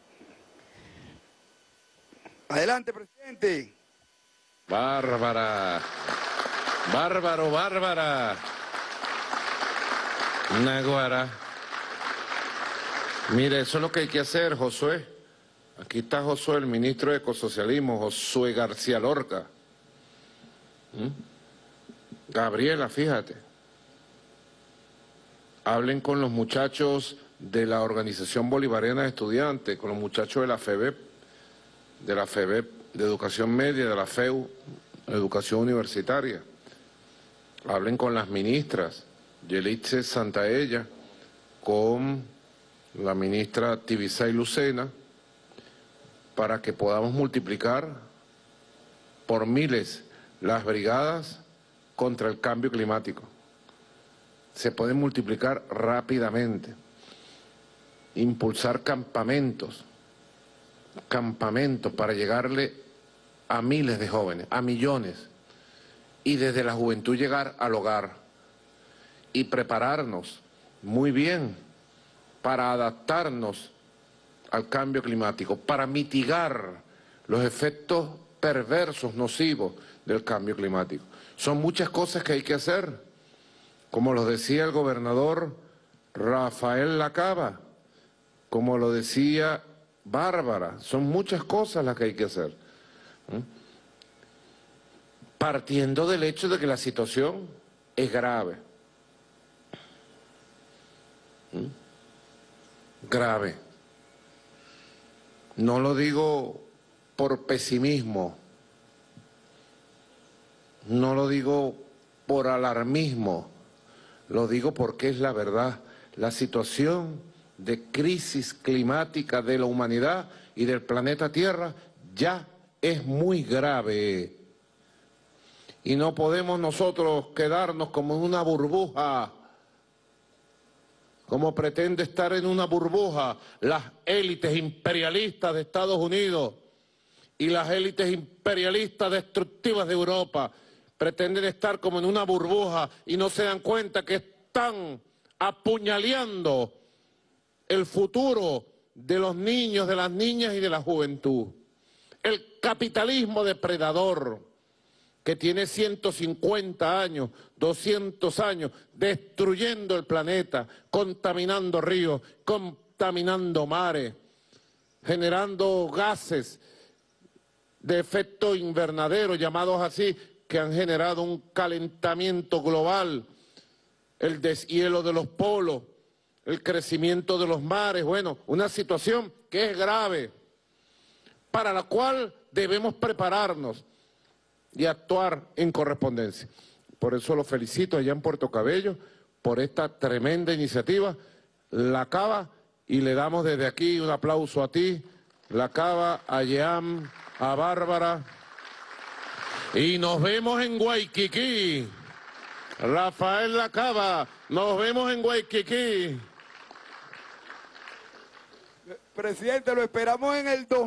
Adelante, presidente. Bárbara. Bárbara. Naguará. Mire, eso es lo que hay que hacer, Josué. Aquí está Josué, el ministro de Ecosocialismo, Josué García Lorca. Gabriela, fíjate. Hablen con los muchachos de la Organización Bolivariana de Estudiantes, con los muchachos de la FEBEP, de Educación Media, de la FEU, Educación Universitaria. Hablen con las ministras, Yelitze Santaella, con la ministra Tibisay Lucena, para que podamos multiplicar por miles las brigadas contra el cambio climático. Se pueden multiplicar rápidamente. Impulsar campamentos para llegarle a miles de jóvenes, a millones, y desde la juventud llegar al hogar y prepararnos muy bien para adaptarnos al cambio climático, para mitigar los efectos perversos, nocivos del cambio climático. Son muchas cosas que hay que hacer, como lo decía el gobernador Rafael Lacaba, como lo decía Bárbara, son muchas cosas las que hay que hacer. Partiendo del hecho de que la situación es grave. Grave. No lo digo por pesimismo, no lo digo por alarmismo, lo digo porque es la verdad. La situación de crisis climática de la humanidad y del planeta Tierra ya es muy grave. Y no podemos nosotros quedarnos como en una burbuja, como pretende estar en una burbuja las élites imperialistas de Estados Unidos y las élites imperialistas destructivas de Europa. Pretenden estar como en una burbuja y no se dan cuenta que están apuñaleando el futuro de los niños, de las niñas y de la juventud. El capitalismo depredador que tiene 150 años, 200 años, destruyendo el planeta, contaminando ríos, contaminando mares, generando gases de efecto invernadero, llamados así, que han generado un calentamiento global, el deshielo de los polos, el crecimiento de los mares, bueno, una situación que es grave, para la cual debemos prepararnos y actuar en correspondencia. Por eso lo felicito allá en Puerto Cabello por esta tremenda iniciativa, Lacaba, y le damos desde aquí un aplauso a ti, Lacaba, a Yeam, a Bárbara, y nos vemos en Waikiki. Rafael Lacaba, nos vemos en Waikiki. Presidente, lo esperamos en el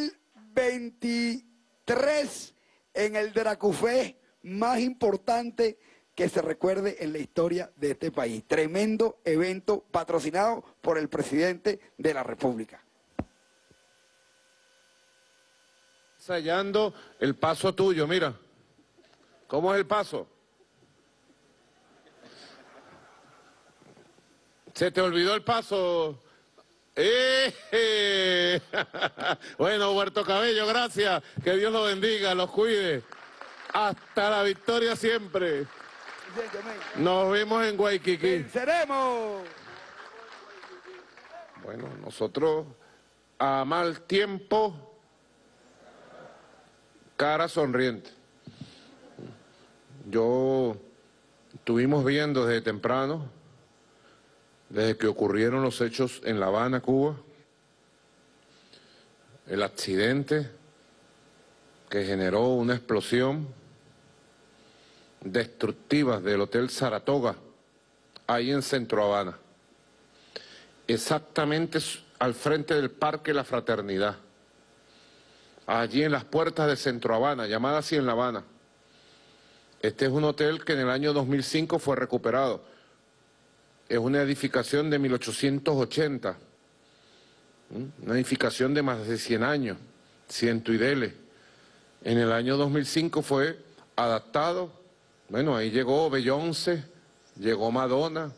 2023 en el Dracufé más importante que se recuerde en la historia de este país. Tremendo evento patrocinado por el presidente de la República. Ensayando el paso tuyo, mira. ¿Cómo es el paso? ¿Se te olvidó el paso? Bueno, Puerto Cabello, gracias. Que Dios los bendiga, los cuide. Hasta la victoria siempre. Nos vemos en Waikiki. ¡Venceremos! Bueno, nosotros a mal tiempo, cara sonriente. Estuvimos viendo desde temprano, desde que ocurrieron los hechos en La Habana, Cuba, el accidente que generó una explosión destructiva del Hotel Saratoga, ahí en Centro Habana, exactamente al frente del Parque La Fraternidad, allí en las puertas de Centro Habana, llamada así en La Habana. Este es un hotel que en el año 2005 fue recuperado. Es una edificación de 1880, una edificación de más de 100 años, ciento y dele. En el año 2005 fue adaptado, bueno, ahí llegó Beyoncé, llegó Madonna,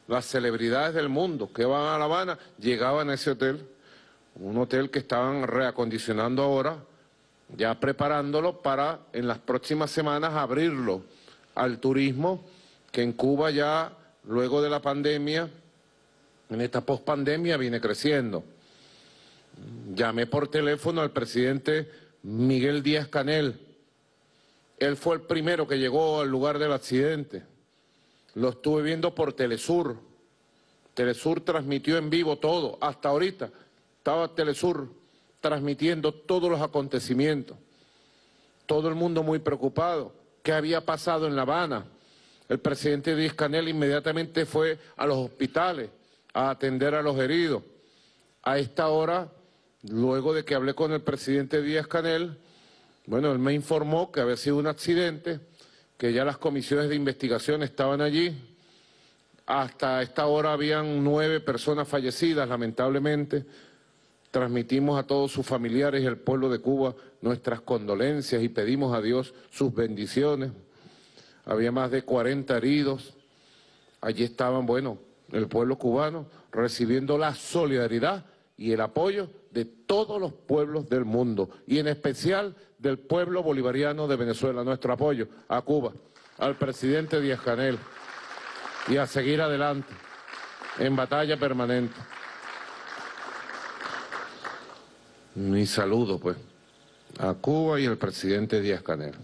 las celebridades del mundo que van a La Habana llegaban a ese hotel, un hotel que estaban reacondicionando ahora, ya preparándolo para en las próximas semanas abrirlo al turismo, que en Cuba ya luego de la pandemia, en esta pospandemia viene creciendo. Llamé por teléfono al presidente Miguel Díaz-Canel. Él fue el primero que llegó al lugar del accidente. Lo estuve viendo por Telesur. Telesur transmitió en vivo todo. Hasta ahorita estaba Telesur transmitiendo todos los acontecimientos. Todo el mundo muy preocupado. ¿Qué había pasado en La Habana? El presidente Díaz-Canel inmediatamente fue a los hospitales a atender a los heridos. A esta hora, luego de que hablé con el presidente Díaz-Canel, bueno, él me informó que había sido un accidente, que ya las comisiones de investigación estaban allí. Hasta esta hora habían 9 personas fallecidas, lamentablemente. Transmitimos a todos sus familiares y al pueblo de Cuba nuestras condolencias y pedimos a Dios sus bendiciones. Había más de 40 heridos. Allí estaban, bueno, el pueblo cubano recibiendo la solidaridad y el apoyo de todos los pueblos del mundo, y en especial del pueblo bolivariano de Venezuela. Nuestro apoyo a Cuba, al presidente Díaz-Canel, y a seguir adelante en batalla permanente. Mi saludo, pues, a Cuba y al presidente Díaz-Canel.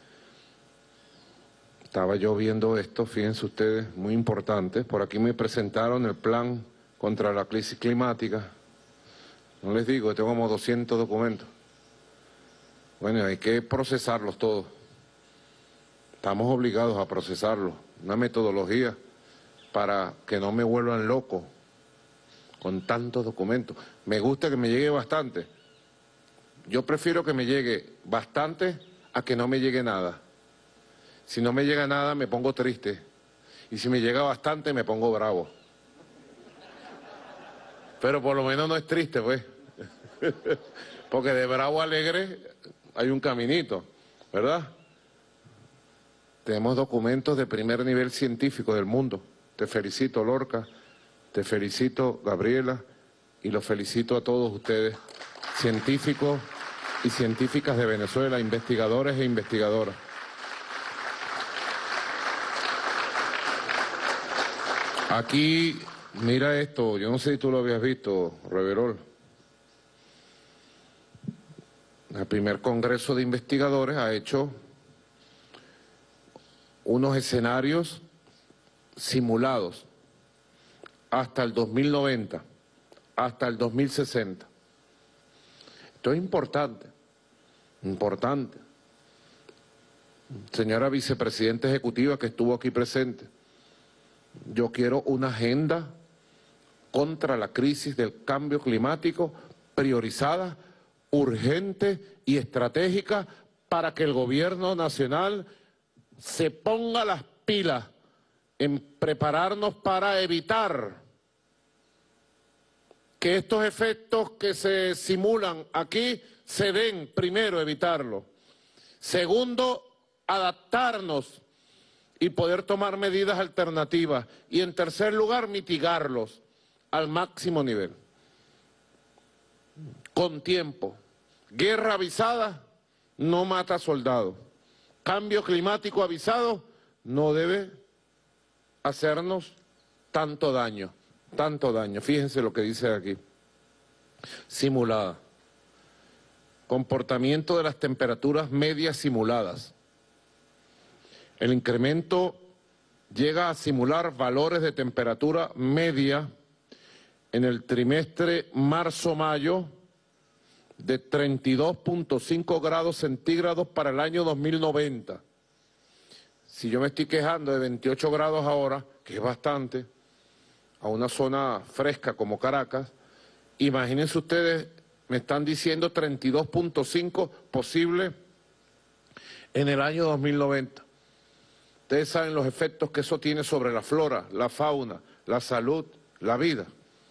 Estaba yo viendo esto, fíjense ustedes, muy importante. Por aquí me presentaron el plan contra la crisis climática. No les digo, tengo como 200 documentos. Bueno, hay que procesarlos todos. Estamos obligados a procesarlos. Una metodología para que no me vuelvan loco con tantos documentos. Me gusta que me llegue bastante. Yo prefiero que me llegue bastante a que no me llegue nada. Si no me llega nada, me pongo triste. Y si me llega bastante, me pongo bravo. Pero por lo menos no es triste, pues. Porque de bravo a alegre hay un caminito, ¿verdad? Tenemos documentos de primer nivel científico del mundo. Te felicito, Lorca. Te felicito, Gabriela. Y los felicito a todos ustedes, científicos y científicas de Venezuela, investigadores e investigadoras. Aquí, mira esto, yo no sé si tú lo habías visto, Reverol. El primer Congreso de Investigadores ha hecho unos escenarios simulados hasta el 2090, hasta el 2060. Esto es importante, importante. Señora vicepresidenta ejecutiva que estuvo aquí presente, yo quiero una agenda contra la crisis del cambio climático priorizada, urgente y estratégica para que el gobierno nacional se ponga las pilas en prepararnos para evitar que estos efectos que se simulan aquí se den. Primero, evitarlo. Segundo, adaptarnos y poder tomar medidas alternativas. Y en tercer lugar, mitigarlos al máximo nivel. Con tiempo. Guerra avisada no mata soldados. Cambio climático avisado no debe hacernos tanto daño. Tanto daño. Fíjense lo que dice aquí. Simulada. Comportamiento de las temperaturas medias simuladas. El incremento llega a simular valores de temperatura media en el trimestre marzo-mayo de 32.5 grados centígrados para el año 2090. Si yo me estoy quejando de 28 grados ahora, que es bastante, a una zona fresca como Caracas, imagínense ustedes, me están diciendo 32.5 posible en el año 2090. Ustedes saben los efectos que eso tiene sobre la flora, la fauna, la salud, la vida.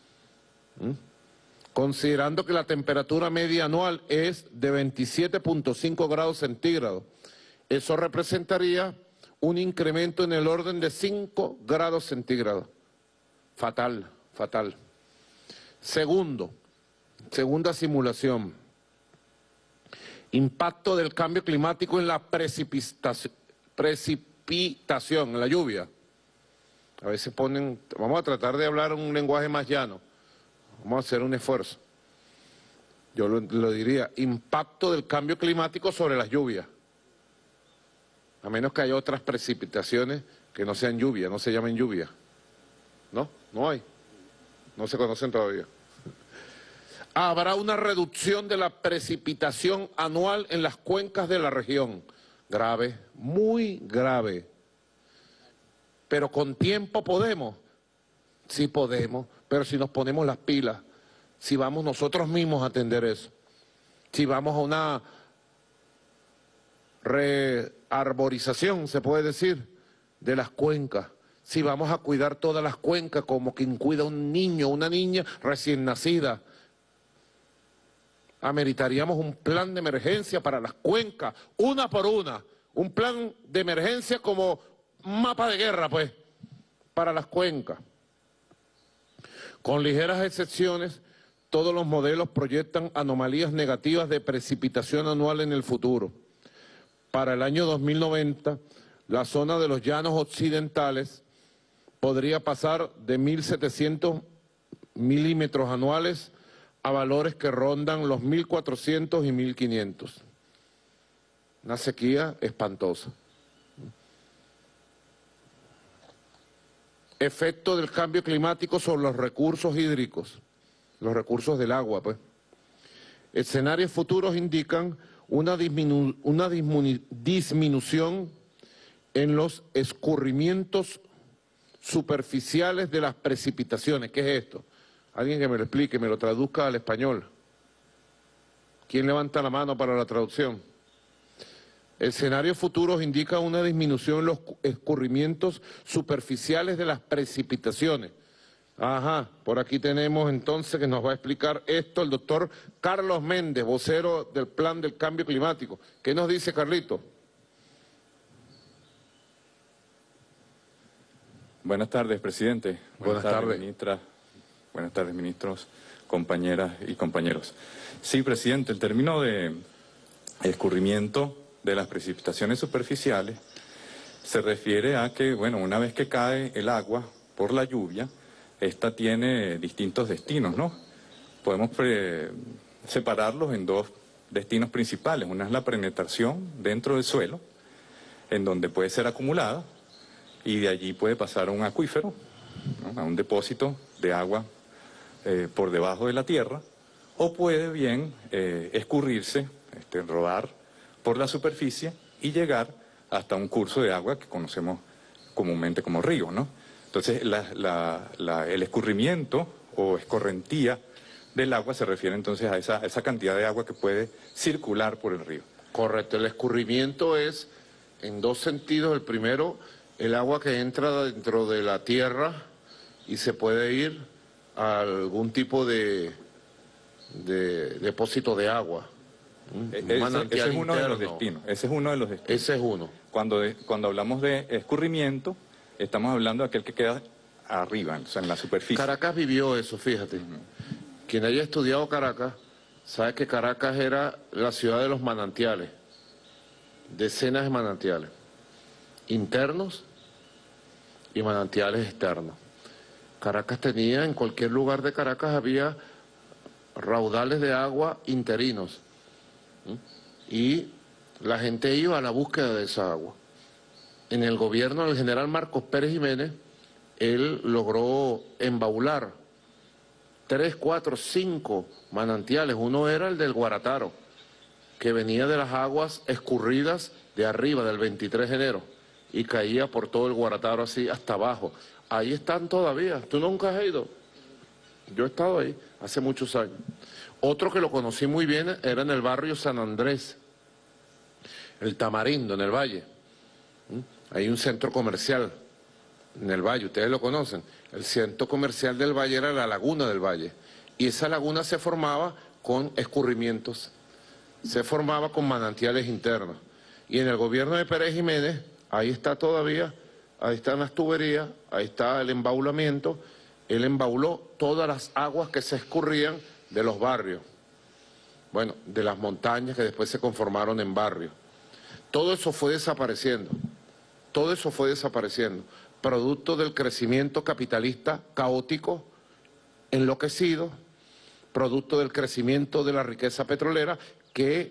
Considerando que la temperatura media anual es de 27.5 grados centígrados, eso representaría un incremento en el orden de 5 grados centígrados fatal, fatal. Segunda simulación. Impacto del cambio climático en la precipitación, en la lluvia. A veces ponen, vamos a tratar de hablar un lenguaje más llano, vamos a hacer un esfuerzo. Yo lo diría, impacto del cambio climático sobre las lluvias. A menos que haya otras precipitaciones que no sean lluvia, no se llamen lluvia. ¿No? No hay. No se conocen todavía. Habrá una reducción de la precipitación anual en las cuencas de la región. Grave, muy grave. Pero con tiempo podemos. Sí podemos, pero si nos ponemos las pilas, si vamos nosotros mismos a atender eso, si vamos a una rearborización, se puede decir, de las cuencas, si vamos a cuidar todas las cuencas como quien cuida un niño o una niña recién nacida, ameritaríamos un plan de emergencia para las cuencas, una por una, un plan de emergencia como un mapa de guerra, pues, para las cuencas. Con ligeras excepciones, todos los modelos proyectan anomalías negativas de precipitación anual en el futuro. Para el año 2090, la zona de los llanos occidentales podría pasar de 1.700 milímetros anuales a valores que rondan los 1.400 y 1.500. Una sequía espantosa. Efecto del cambio climático sobre los recursos hídricos, los recursos del agua, pues. Escenarios futuros indican una disminución en los escurrimientos superficiales de las precipitaciones. ¿Qué es esto? Alguien que me lo explique, me lo traduzca al español. ¿Quién levanta la mano para la traducción? Escenarios futuros indican una disminución en los escurrimientos superficiales de las precipitaciones. Ajá, por aquí tenemos entonces que nos va a explicar esto el doctor Carlos Méndez, vocero del Plan del Cambio Climático. ¿Qué nos dice, Carlito? Buenas tardes, presidente. Buenas tardes, ministra. Buenas tardes, ministros, compañeras y compañeros. Sí, presidente, el término de escurrimiento de las precipitaciones superficiales se refiere a que, bueno, una vez que cae el agua por la lluvia, esta tiene distintos destinos, ¿no? Podemos separarlos en dos destinos principales. Una es la penetración dentro del suelo, en donde puede ser acumulada, y de allí puede pasar a un acuífero, ¿no? A un depósito de agua por debajo de la tierra, o puede bien escurrirse, rodar por la superficie y llegar hasta un curso de agua que conocemos comúnmente como río, ¿no? Entonces, el escurrimiento o escorrentía del agua se refiere entonces a esa cantidad de agua que puede circular por el río. Correcto, el escurrimiento es en dos sentidos. El primero, el agua que entra dentro de la tierra y se puede ir a algún tipo de depósito de agua. Ese es uno de los destinos. Ese es uno de los destinos. Ese es uno. Cuando hablamos de escurrimiento, estamos hablando de aquel que queda arriba, o sea, en la superficie. Caracas vivió eso, fíjate. Quien haya estudiado Caracas, sabe que Caracas era la ciudad de los manantiales. Decenas de manantiales. Internos y manantiales externos. Caracas tenía, en cualquier lugar de Caracas había raudales de agua interinos. Y la gente iba a la búsqueda de esa agua. En el gobierno del general Marcos Pérez Jiménez, él logró embaular 3, 4, 5 manantiales. Uno era el del Guarataro, que venía de las aguas escurridas de arriba, del 23 de enero, y caía por todo el Guarataro así hasta abajo. Ahí están todavía. ¿Tú nunca has ido? Yo he estado ahí hace muchos años. Otro que lo conocí muy bien era en el barrio San Andrés, el Tamarindo, en el Valle. Hay un centro comercial en el Valle, ustedes lo conocen. El centro comercial del Valle era la Laguna del Valle. Y esa laguna se formaba con escurrimientos, se formaba con manantiales internos. Y en el gobierno de Pérez Jiménez, ahí está todavía, ahí están las tuberías, ahí está el embaulamiento, él embauló todas las aguas que se escurrían de los barrios, bueno, de las montañas que después se conformaron en barrios. Todo eso fue desapareciendo, todo eso fue desapareciendo, producto del crecimiento capitalista caótico, enloquecido, producto del crecimiento de la riqueza petrolera que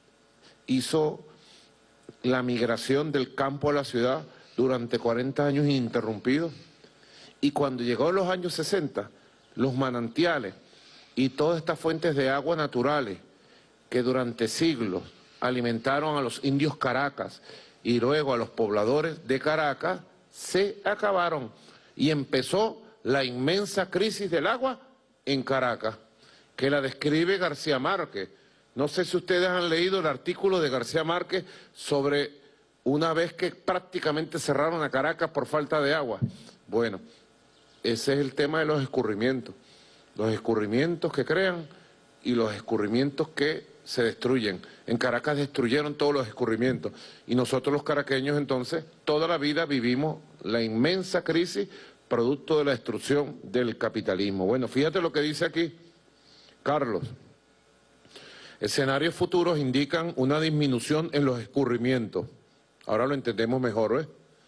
hizo la migración del campo a la ciudad durante 40 años ininterrumpidos. Y cuando llegó los años 60, los manantiales y todas estas fuentes de agua naturales que durante siglos alimentaron a los indios Caracas y luego a los pobladores de Caracas, se acabaron y empezó la inmensa crisis del agua en Caracas, que la describe García Márquez. No sé si ustedes han leído el artículo de García Márquez sobre una vez que prácticamente cerraron a Caracas por falta de agua. Bueno, ese es el tema de los escurrimientos que crean y los escurrimientos que se destruyen. En Caracas destruyeron todos los escurrimientos y nosotros los caraqueños entonces toda la vida vivimos la inmensa crisis producto de la destrucción del capitalismo. Bueno, fíjate lo que dice aquí Carlos. Escenarios futuros indican una disminución en los escurrimientos. Ahora lo entendemos mejor, ¿eh?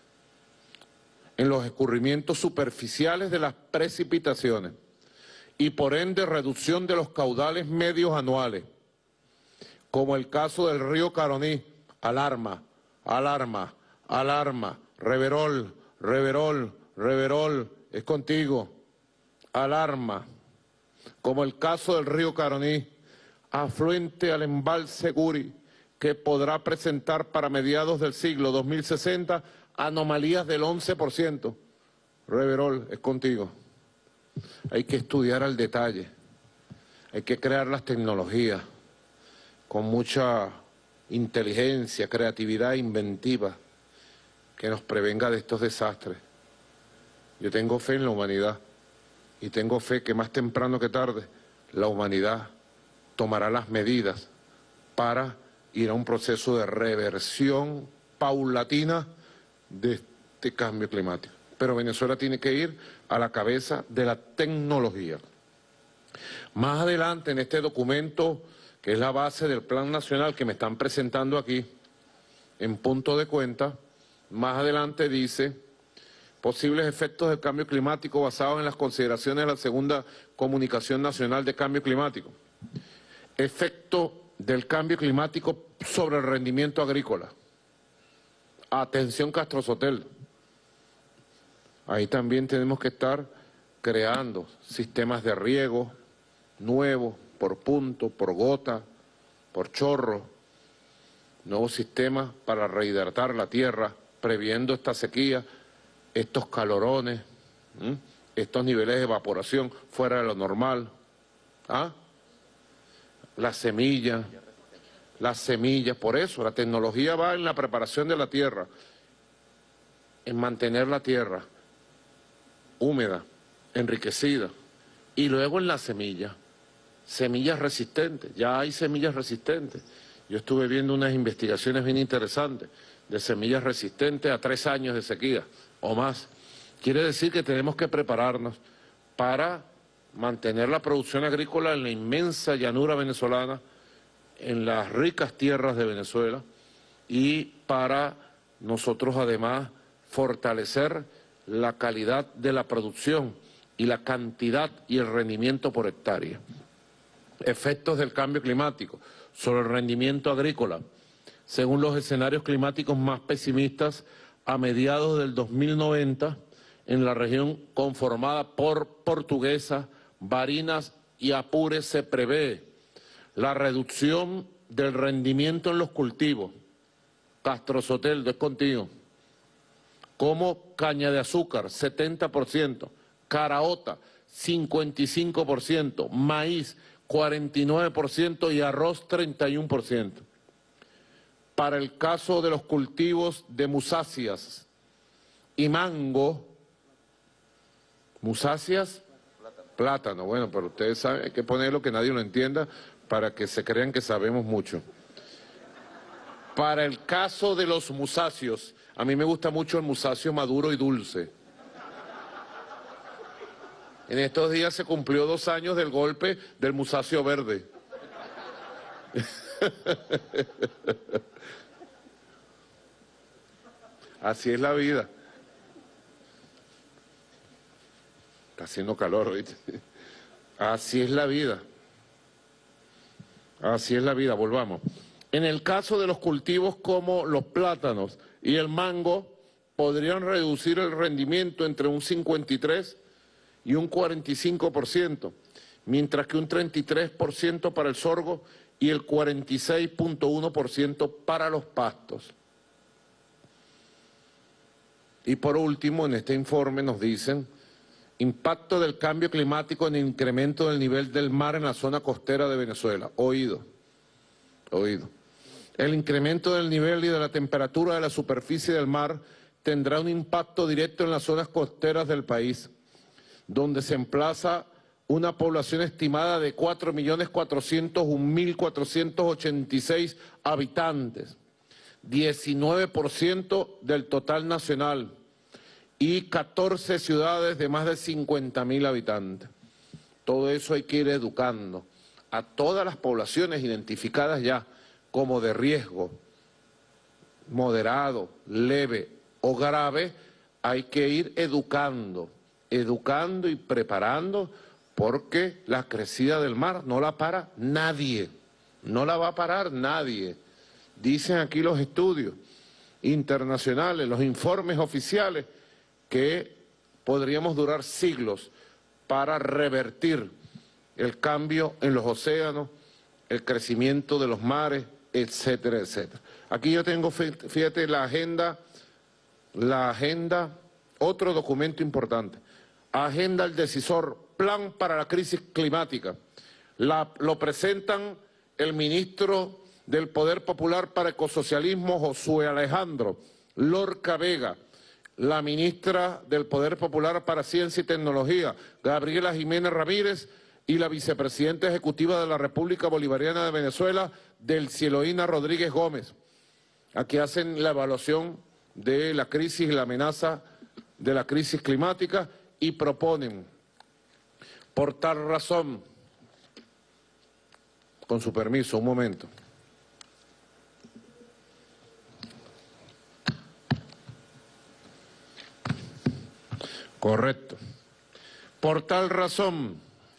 En los escurrimientos superficiales de las precipitaciones y por ende reducción de los caudales medios anuales, como el caso del río Caroní. Alarma, alarma, alarma, Reverol, Reverol, Reverol, es contigo, alarma, como el caso del río Caroní, afluente al embalse Guri, que podrá presentar para mediados del siglo 2060 anomalías del 11%. Reverol, es contigo. Hay que estudiar al detalle, hay que crear las tecnologías con mucha inteligencia, creatividad, inventiva, que nos prevenga de estos desastres. Yo tengo fe en la humanidad y tengo fe que más temprano que tarde la humanidad tomará las medidas para ir a un proceso de reversión paulatina de este cambio climático. Pero Venezuela tiene que ir a la cabeza de la tecnología. Más adelante en este documento, que es la base del Plan Nacional que me están presentando aquí, en punto de cuenta, más adelante dice: posibles efectos del cambio climático basados en las consideraciones de la segunda Comunicación Nacional de Cambio Climático. Efecto del cambio climático sobre el rendimiento agrícola. Atención Castro Sotel. Ahí también tenemos que estar creando sistemas de riego nuevos, por punto, por gota, por chorro, nuevos sistemas para rehidratar la tierra, previendo esta sequía, estos calorones, estos niveles de evaporación fuera de lo normal. ¿Ah? Las semillas, por eso la tecnología va en la preparación de la tierra, en mantener la tierra húmeda, enriquecida, y luego en la semilla, semillas resistentes. Ya hay semillas resistentes. Yo estuve viendo unas investigaciones bien interesantes de semillas resistentes a 3 años de sequía o más. Quiere decir que tenemos que prepararnos para mantener la producción agrícola en la inmensa llanura venezolana, en las ricas tierras de Venezuela, y para nosotros además fortalecer la calidad de la producción y la cantidad y el rendimiento por hectárea. Efectos del cambio climático sobre el rendimiento agrícola. Según los escenarios climáticos más pesimistas, a mediados del 2090, en la región conformada por Portuguesa, Barinas y Apure, se prevé la reducción del rendimiento en los cultivos. Castro Soteldo, es contigo. Como caña de azúcar, 70%, caraota, 55%, maíz, 49% y arroz, 31%. Para el caso de los cultivos de musáceas y mango, musáceas, plátano. Bueno, pero ustedes saben, hay que ponerlo que nadie lo entienda para que se crean que sabemos mucho. Para el caso de los musáceos, a mí me gusta mucho el musáceo maduro y dulce. En estos días se cumplió 2 años del golpe del Musacio Verde. Así es la vida. Está haciendo calor, ¿viste? Así es la vida. Así es la vida, volvamos. En el caso de los cultivos como los plátanos y el mango, podrían reducir el rendimiento entre un 53 y un 45%, mientras que un 33% para el sorgo y el 46.1% para los pastos. Y por último, en este informe nos dicen: impacto del cambio climático en el incremento del nivel del mar en la zona costera de Venezuela. Oído. El incremento del nivel y de la temperatura de la superficie del mar tendrá un impacto directo en las zonas costeras del país, donde se emplaza una población estimada de 4.401.486 habitantes, 19% del total nacional, y 14 ciudades de más de 50.000 habitantes. Todo eso hay que ir educando a todas las poblaciones identificadas ya como de riesgo, moderado, leve o grave. Hay que ir educando y preparando, porque la crecida del mar no la para nadie, no la va a parar nadie. Dicen aquí los estudios internacionales, los informes oficiales, que podríamos durar siglos para revertir el cambio en los océanos, el crecimiento de los mares, etcétera, etcétera. Aquí yo tengo, fíjate, la agenda, otro documento importante, agenda del decisor, plan para la crisis climática. Lo presentan el ministro del Poder Popular para Ecosocialismo, Josué Alejandro Lorca Vega, la ministra del Poder Popular para Ciencia y Tecnología, Gabriela Jiménez Ramírez, y la vicepresidenta ejecutiva de la República Bolivariana de Venezuela, Delcieloína Rodríguez Gómez. Aquí hacen la evaluación de la crisis y la amenaza de la crisis climática y proponen, por tal razón, con su permiso, un momento. Correcto. Por tal razón,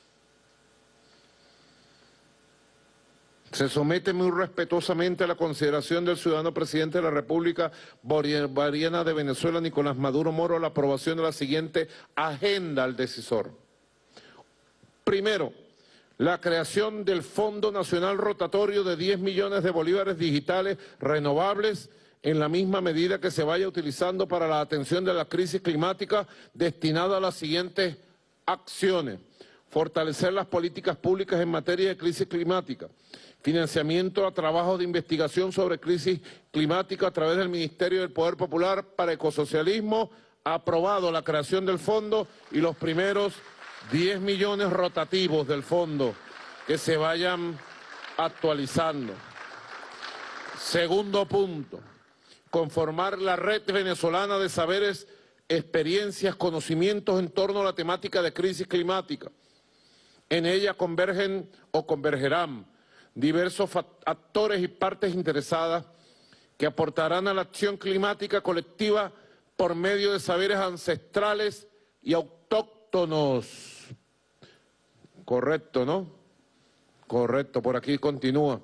se somete muy respetuosamente a la consideración del ciudadano presidente de la República Bolivariana de Venezuela, Nicolás Maduro Moro, la aprobación de la siguiente agenda al decisor. Primero, la creación del Fondo Nacional Rotatorio de 10 millones de bolívares digitales renovables, en la misma medida que se vaya utilizando para la atención de la crisis climática, destinada a las siguientes acciones: fortalecer las políticas públicas en materia de crisis climática, financiamiento a trabajos de investigación sobre crisis climática a través del Ministerio del Poder Popular para Ecosocialismo, aprobado la creación del fondo y los primeros 10 millones rotativos del fondo que se vayan actualizando. Segundo punto, conformar la red venezolana de saberes, experiencias, conocimientos en torno a la temática de crisis climática. En ella convergen o convergerán diversos actores y partes interesadas que aportarán a la acción climática colectiva por medio de saberes ancestrales y autóctonos. Correcto, ¿no? Correcto, por aquí continúa.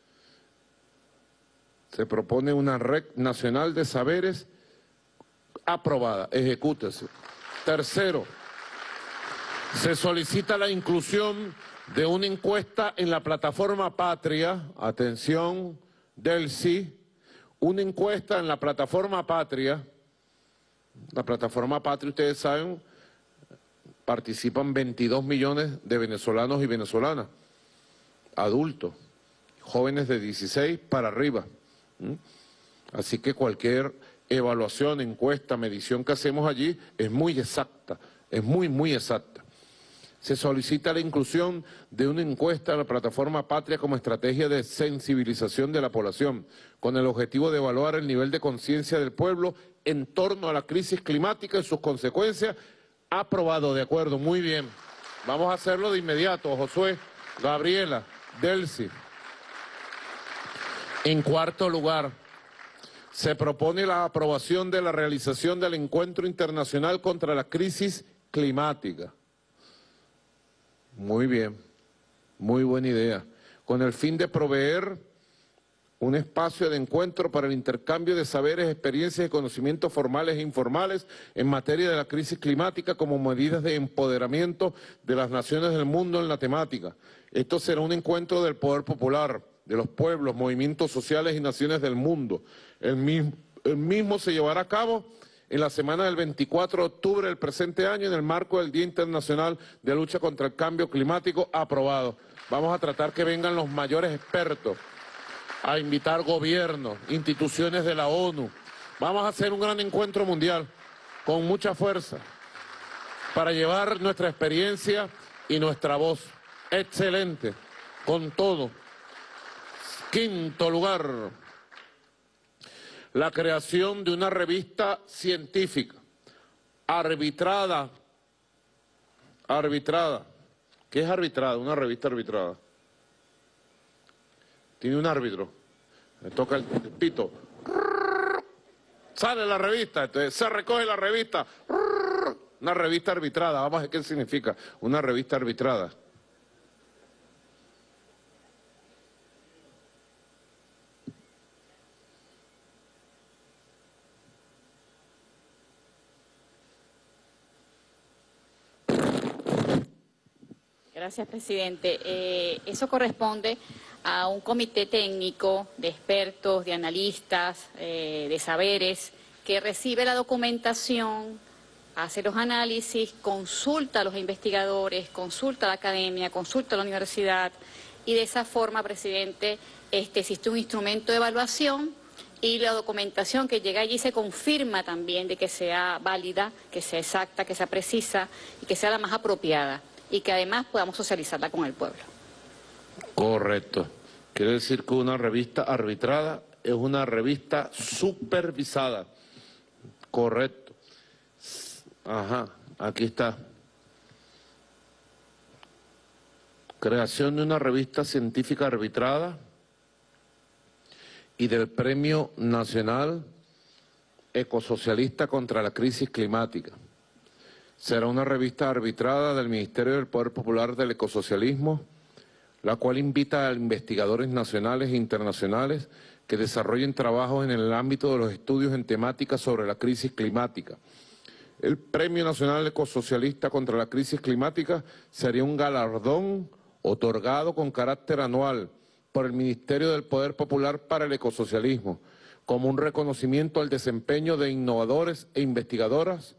Se propone una red nacional de saberes aprobada, ejecútese. Tercero, se solicita la inclusión de una encuesta en la plataforma Patria, atención, Delcy, una encuesta en la plataforma Patria. La plataforma Patria, ustedes saben, participan 22 millones de venezolanos y venezolanas, adultos, jóvenes de 16 para arriba. Así que cualquier evaluación, encuesta, medición que hacemos allí es muy exacta, es muy exacta. Se solicita la inclusión de una encuesta en la plataforma Patria como estrategia de sensibilización de la población, con el objetivo de evaluar el nivel de conciencia del pueblo en torno a la crisis climática y sus consecuencias Aprobado, de acuerdo, muy bien. Vamos a hacerlo de inmediato, Josué, Gabriela, Delcy. En cuarto lugar, se propone la aprobación de la realización del Encuentro Internacional contra la Crisis Climática. Muy bien, muy buena idea. Con el fin de proveer un espacio de encuentro para el intercambio de saberes, experiencias y conocimientos formales e informales en materia de la crisis climática como medidas de empoderamiento de las naciones del mundo en la temática. Esto será un encuentro del poder popular, de los pueblos, movimientos sociales y naciones del mundo. El mismo se llevará a cabo en la semana del 24 de octubre del presente año en el marco del Día Internacional de Lucha contra el Cambio Climático. Aprobado. Vamos a tratar que vengan los mayores expertos, a invitar gobiernos, instituciones de la ONU. Vamos a hacer un gran encuentro mundial con mucha fuerza para llevar nuestra experiencia y nuestra voz. Excelente, con todo. Quinto lugar, la creación de una revista científica arbitrada. ¿Qué es arbitrada? Una revista arbitrada. Tiene un árbitro, le toca el pito, sale la revista, entonces se recoge la revista, una revista arbitrada. Vamos a ver qué significa una revista arbitrada. Gracias, presidente. Eso corresponde a un comité técnico de expertos, de analistas, de saberes, que recibe la documentación, hace los análisis, consulta a los investigadores, consulta a la academia, consulta a la universidad, y de esa forma, presidente, existe un instrumento de evaluación y la documentación que llega allí se confirma también de que sea válida, que sea exacta, que sea precisa y que sea la más apropiada, y que además podamos socializarla con el pueblo. Correcto. Quiere decir que una revista arbitrada es una revista supervisada. Correcto. Ajá, aquí está. Creación de una revista científica arbitrada y del Premio Nacional Ecosocialista contra la Crisis Climática. Será una revista arbitrada del Ministerio del Poder Popular del Ecosocialismo, la cual invita a investigadores nacionales e internacionales que desarrollen trabajos en el ámbito de los estudios en temáticas sobre la crisis climática. El Premio Nacional Ecosocialista contra la Crisis Climática sería un galardón otorgado con carácter anual por el Ministerio del Poder Popular para el Ecosocialismo, como un reconocimiento al desempeño de innovadoras e investigadoras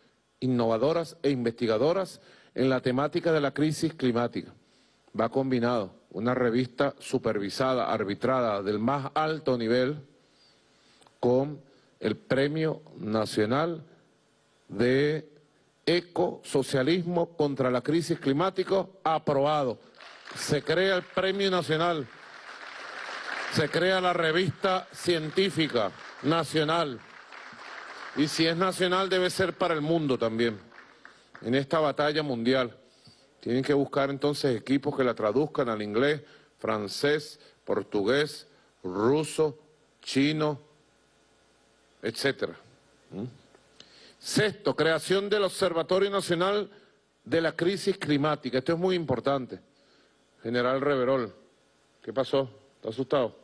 en la temática de la crisis climática. Va combinado una revista supervisada, arbitrada del más alto nivel con el Premio Nacional de Ecosocialismo contra la Crisis Climática, aprobado. Se crea el Premio Nacional, se crea la revista científica nacional. Y si es nacional debe ser para el mundo también, en esta batalla mundial. Tienen que buscar entonces equipos que la traduzcan al inglés, francés, portugués, ruso, chino, etcétera. Sexto, creación del Observatorio Nacional de la Crisis Climática. Esto es muy importante. General Reverol, ¿qué pasó? ¿Está asustado?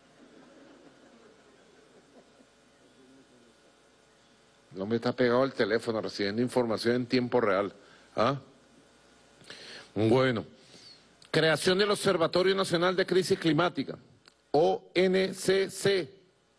El hombre está pegado al teléfono recibiendo información en tiempo real. ¿Ah? Bueno, creación del Observatorio Nacional de Crisis Climática, ONCC.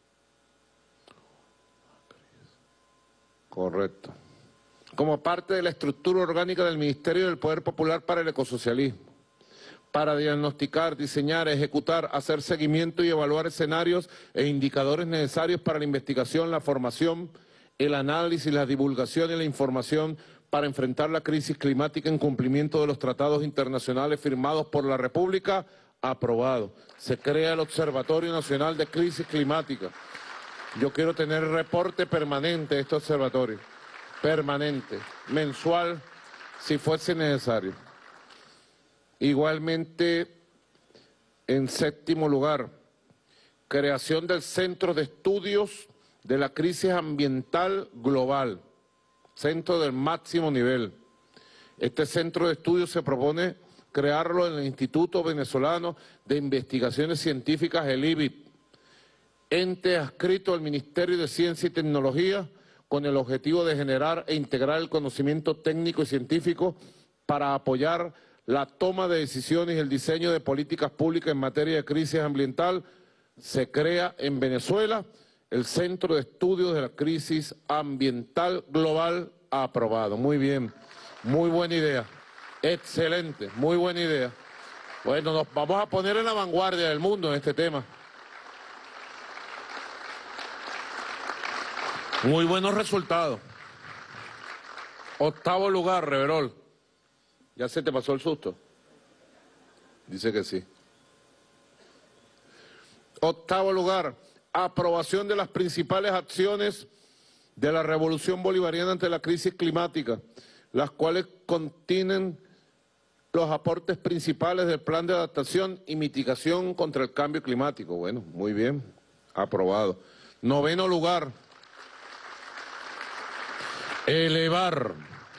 Correcto. Como parte de la estructura orgánica del Ministerio del Poder Popular para el Ecosocialismo, para diagnosticar, diseñar, ejecutar, hacer seguimiento y evaluar escenarios e indicadores necesarios para la investigación, la formación, el análisis, la divulgación y la información para enfrentar la crisis climática en cumplimiento de los tratados internacionales firmados por la República, aprobado. Se crea el Observatorio Nacional de Crisis Climática. Yo quiero tener reporte permanente de este observatorio. permanente, mensual, si fuese necesario. Igualmente, en séptimo lugar, creación del Centro de Estudios de la Crisis Ambiental Global, centro del máximo nivel. Este centro de estudios se propone crearlo en el Instituto Venezolano de Investigaciones Científicas, el IBIT, ente adscrito al Ministerio de Ciencia y Tecnología, con el objetivo de generar e integrar el conocimiento técnico y científico para apoyar la toma de decisiones y el diseño de políticas públicas en materia de crisis ambiental. Se crea en Venezuela el Centro de Estudios de la Crisis Ambiental Global, aprobado. Muy bien, muy buena idea, excelente, muy buena idea. Bueno, nos vamos a poner en la vanguardia del mundo en este tema. Muy buenos resultados. Octavo lugar, Reverol. ¿Ya se te pasó el susto? Dice que sí. Octavo lugar, aprobación de las principales acciones de la Revolución Bolivariana ante la crisis climática, las cuales contienen los aportes principales del Plan de Adaptación y Mitigación contra el Cambio Climático. Bueno, muy bien, aprobado. Noveno lugar, elevar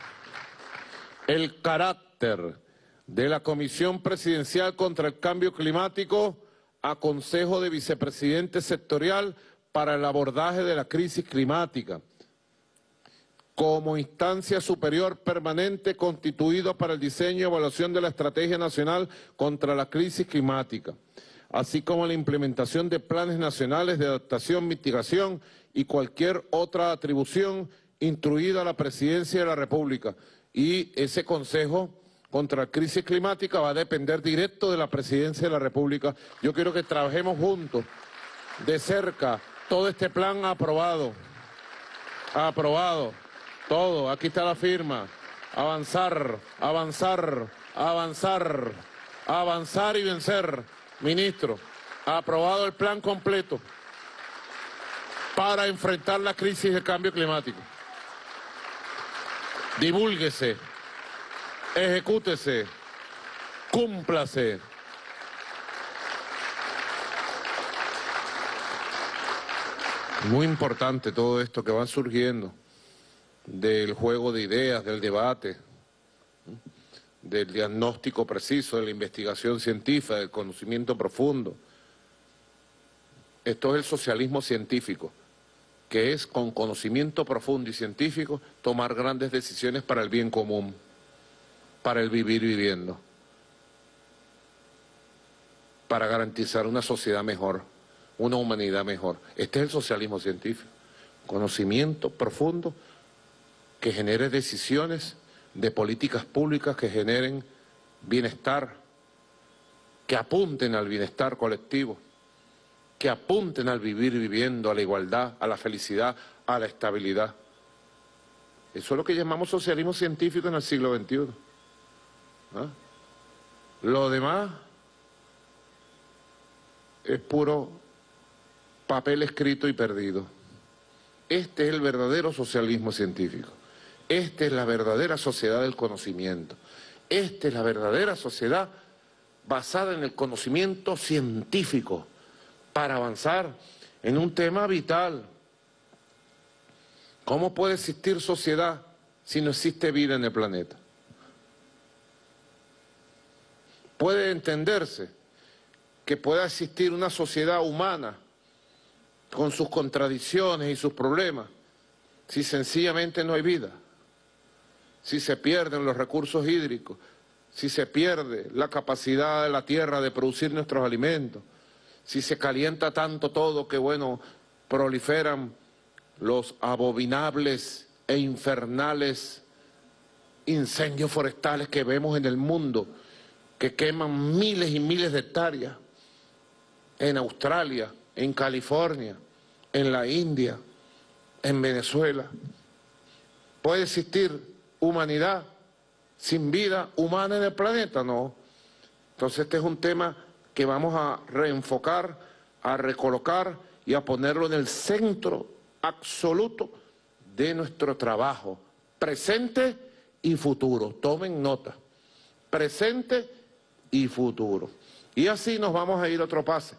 el carácter de la Comisión Presidencial contra el Cambio Climático a Consejo de Vicepresidente Sectorial para el abordaje de la crisis climática, como instancia superior permanente constituida para el diseño y evaluación de la Estrategia Nacional contra la Crisis Climática, así como la implementación de planes nacionales de adaptación, mitigación y cualquier otra atribución instruida a la Presidencia de la República. Y ese Consejo contra la crisis climática va a depender directo de la Presidencia de la República. Yo quiero que trabajemos juntos, de cerca, todo este plan aprobado, todo, aquí está la firma, avanzar, avanzar, avanzar, avanzar y vencer. Ministro, aprobado el plan completo para enfrentar la crisis del cambio climático. Divúlguese, ejecútese, cúmplase. Muy importante todo esto que va surgiendo del juego de ideas, del debate, del diagnóstico preciso, de la investigación científica, del conocimiento profundo. Esto es el socialismo científico, que es con conocimiento profundo y científico tomar grandes decisiones para el bien común, para el vivir viviendo, para garantizar una sociedad mejor, una humanidad mejor. Este es el socialismo científico, conocimiento profundo que genere decisiones de políticas públicas que generen bienestar, que apunten al bienestar colectivo, que apunten al vivir viviendo, a la igualdad, a la felicidad, a la estabilidad. Eso es lo que llamamos socialismo científico en el siglo XXI. ¿Ah? Lo demás es puro papel escrito y perdido. Este es el verdadero socialismo científico. Esta es la verdadera sociedad del conocimiento. Esta es la verdadera sociedad basada en el conocimiento científico para avanzar en un tema vital. ¿Cómo puede existir sociedad si no existe vida en el planeta? Puede entenderse que pueda existir una sociedad humana con sus contradicciones y sus problemas si sencillamente no hay vida, si se pierden los recursos hídricos, si se pierde la capacidad de la tierra de producir nuestros alimentos, si se calienta tanto todo que, bueno, proliferan los abominables e infernales incendios forestales que vemos en el mundo, que queman miles y miles de hectáreas en Australia, en California, en la India, en Venezuela. ¿Puede existir humanidad sin vida humana en el planeta? No. Entonces este es un tema que vamos a reenfocar, a recolocar y a ponerlo en el centro absoluto de nuestro trabajo presente y futuro. Tomen nota. Presente y futuro. Y así nos vamos a ir a otro pase.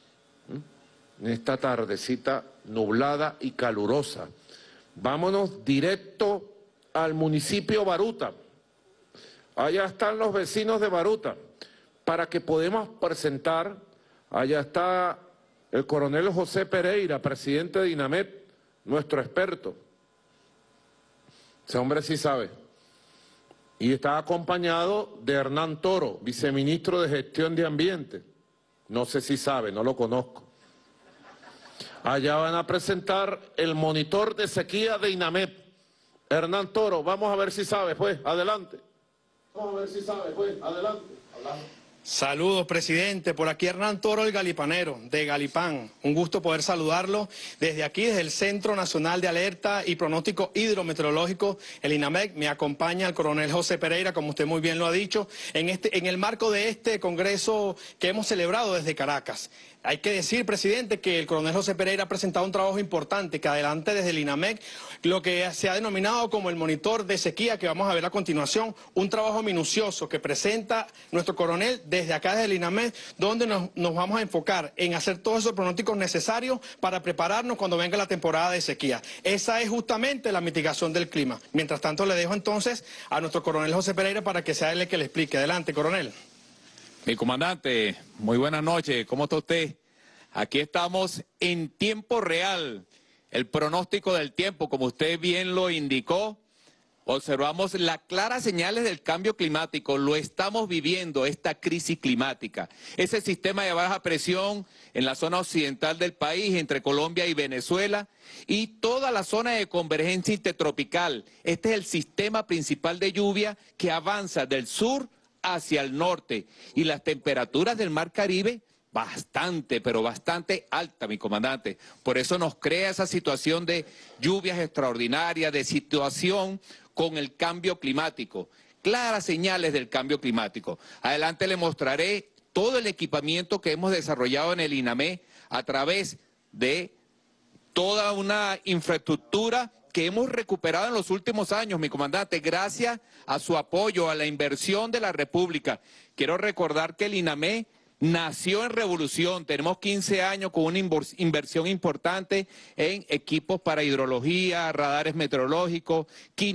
En esta tardecita nublada y calurosa. Vámonos directo al municipio Baruta. Allá están los vecinos de Baruta, para que podamos presentar. Allá está el coronel José Pereira, presidente de INAMED, nuestro experto. Ese hombre sí sabe. Y está acompañado de Hernán Toro, viceministro de Gestión de Ambiente. No sé si sabe, no lo conozco. Allá van a presentar el monitor de sequía de INAMED. Hernán Toro, vamos a ver si sabe, pues, adelante. Vamos a ver si sabe, pues, adelante. Hablamos. Saludos, presidente. Por aquí Hernán Toro, el galipanero, de Galipán. Un gusto poder saludarlo desde aquí, desde el Centro Nacional de Alerta y Pronóstico Hidrometeorológico, el INAMEC. Me acompaña el coronel José Pereira, como usted muy bien lo ha dicho, en el marco de este congreso que hemos celebrado desde Caracas. Hay que decir, presidente, que el coronel José Pereira ha presentado un trabajo importante que adelante desde el INAMEC, lo que se ha denominado como el monitor de sequía, que vamos a ver a continuación, un trabajo minucioso que presenta nuestro coronel desde acá, desde el INAMEC, donde nos vamos a enfocar en hacer todos esos pronósticos necesarios para prepararnos cuando venga la temporada de sequía. Esa es justamente la mitigación del clima. Mientras tanto, le dejo entonces a nuestro coronel José Pereira para que sea él el que le explique. Adelante, coronel. Mi comandante, muy buenas noches, ¿cómo está usted? Aquí estamos en tiempo real, el pronóstico del tiempo, como usted bien lo indicó, observamos las claras señales del cambio climático, lo estamos viviendo, esta crisis climática. Ese sistema de baja presión en la zona occidental del país, entre Colombia y Venezuela, y toda la zona de convergencia intertropical. Este es el sistema principal de lluvia que avanza del sur hacia el norte, y las temperaturas del Mar Caribe bastante, pero bastante alta, mi comandante. Por eso nos crea esa situación de lluvias extraordinarias, de situación con el cambio climático. Claras señales del cambio climático. Adelante le mostraré todo el equipamiento que hemos desarrollado en el INAMED a través de toda una infraestructura que hemos recuperado en los últimos años, mi comandante, gracias a su apoyo, a la inversión de la República. Quiero recordar que el INAMED nació en revolución, tenemos 15 años con una inversión importante en equipos para hidrología, radares meteorológicos,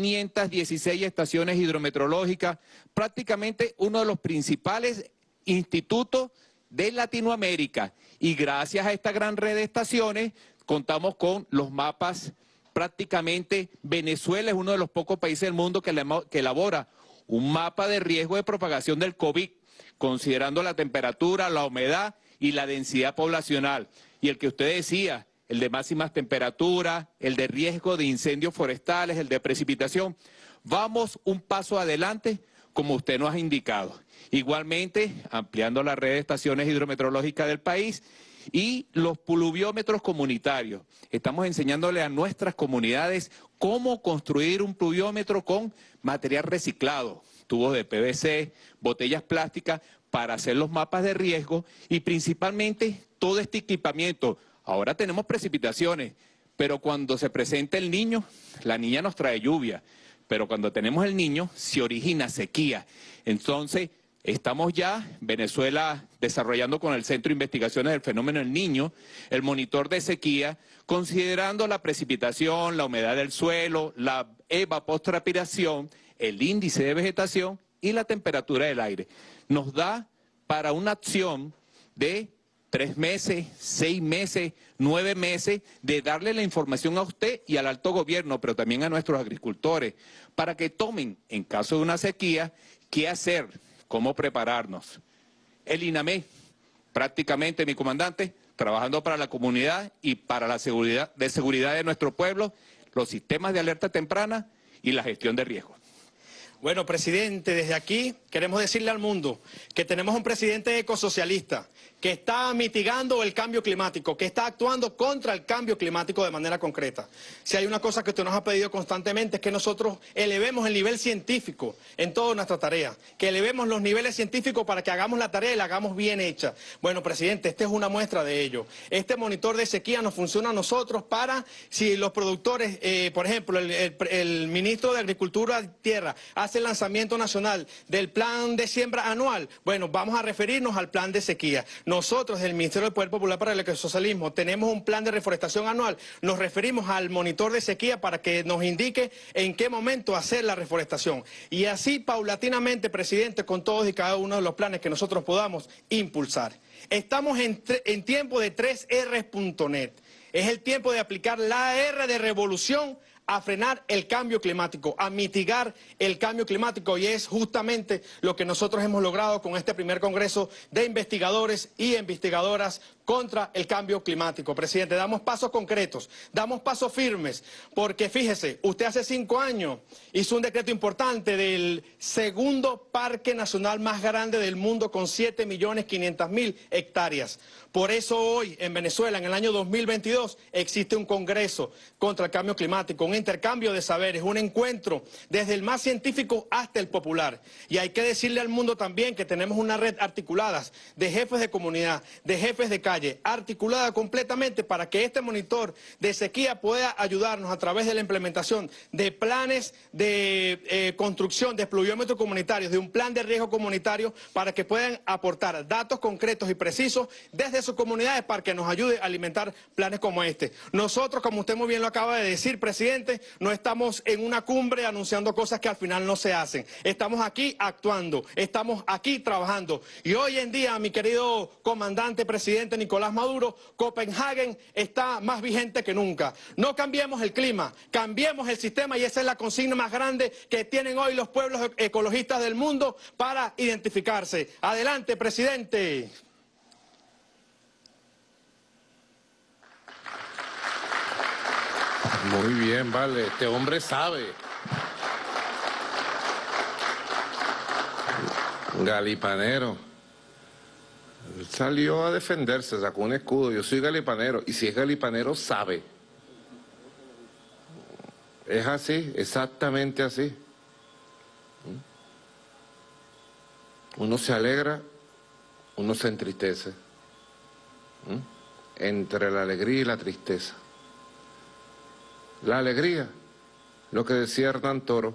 516 estaciones hidrometeorológicas, prácticamente uno de los principales institutos de Latinoamérica. Y gracias a esta gran red de estaciones contamos con los mapas. Prácticamente Venezuela es uno de los pocos países del mundo que elabora un mapa de riesgo de propagación del COVID, considerando la temperatura, la humedad y la densidad poblacional. Y el que usted decía, el de máximas temperaturas, el de riesgo de incendios forestales, el de precipitación. Vamos un paso adelante, como usted nos ha indicado. Igualmente, ampliando la red de estaciones hidrometeorológicas del país y los pluviómetros comunitarios. Estamos enseñándole a nuestras comunidades cómo construir un pluviómetro con material reciclado, tubos de PVC, botellas plásticas, para hacer los mapas de riesgo y principalmente todo este equipamiento. Ahora tenemos precipitaciones, pero cuando se presenta el niño, la niña nos trae lluvia, pero cuando tenemos el niño se origina sequía. Entonces, estamos ya, Venezuela, desarrollando con el Centro de Investigaciones del Fenómeno del Niño, el monitor de sequía, considerando la precipitación, la humedad del suelo, la evapotranspiración, el índice de vegetación y la temperatura del aire. Nos da para una acción de 3 meses, 6 meses, 9 meses, de darle la información a usted y al alto gobierno, pero también a nuestros agricultores, para que tomen, en caso de una sequía, qué hacer, cómo prepararnos. El INAMED, prácticamente, mi comandante, trabajando para la comunidad y para la seguridad de nuestro pueblo, los sistemas de alerta temprana y la gestión de riesgos. Bueno, presidente, desde aquí queremos decirle al mundo que tenemos un presidente ecosocialista que está mitigando el cambio climático, que está actuando contra el cambio climático de manera concreta. Si hay una cosa que usted nos ha pedido constantemente es que nosotros elevemos el nivel científico en toda nuestra tarea, que elevemos los niveles científicos para que hagamos la tarea y la hagamos bien hecha. Bueno, presidente, esta es una muestra de ello. Este monitor de sequía nos funciona a nosotros para, si los productores, por ejemplo, el ministro de Agricultura y Tierra hace el lanzamiento nacional del plan de siembra anual, bueno, vamos a referirnos al plan de sequía. Nosotros, del Ministerio del Poder Popular para el Ecosocialismo, tenemos un plan de reforestación anual. Nos referimos al monitor de sequía para que nos indique en qué momento hacer la reforestación. Y así, paulatinamente, presidente, con todos y cada uno de los planes que nosotros podamos impulsar. Estamos en tiempo de 3Rs.net. Es el tiempo de aplicar la R de revolución a frenar el cambio climático, a mitigar el cambio climático, y es justamente lo que nosotros hemos logrado con este primer Congreso de Investigadores y Investigadoras contra el cambio climático. Presidente, damos pasos concretos, damos pasos firmes, porque fíjese, usted hace 5 años hizo un decreto importante del segundo parque nacional más grande del mundo con 7.500.000 hectáreas. Por eso hoy en Venezuela, en el año 2022, existe un Congreso contra el cambio climático, un intercambio de saberes, un encuentro desde el más científico hasta el popular. Y hay que decirle al mundo también que tenemos una red articulada de jefes de comunidad, de jefes de calle, articulada completamente para que este monitor de sequía pueda ayudarnos a través de la implementación de planes de construcción de pluviómetros comunitarios, de un plan de riesgo comunitario, para que puedan aportar datos concretos y precisos desde sus comunidades para que nos ayude a alimentar planes como este. Nosotros, como usted muy bien lo acaba de decir, presidente, no estamos en una cumbre anunciando cosas que al final no se hacen. Estamos aquí actuando, estamos aquí trabajando. Y hoy en día, mi querido comandante presidente Nicolás Maduro, Copenhague está más vigente que nunca. No cambiemos el clima, cambiemos el sistema, y esa es la consigna más grande que tienen hoy los pueblos ecologistas del mundo para identificarse. Adelante, presidente. Muy bien, vale. Este hombre sabe. Galipanero. Él salió a defenderse, sacó un escudo. Yo soy galipanero. Y si es galipanero, sabe. Es así, exactamente así. Uno se alegra, uno se entristece. Entre la alegría y la tristeza. La alegría, lo que decía Hernán Toro,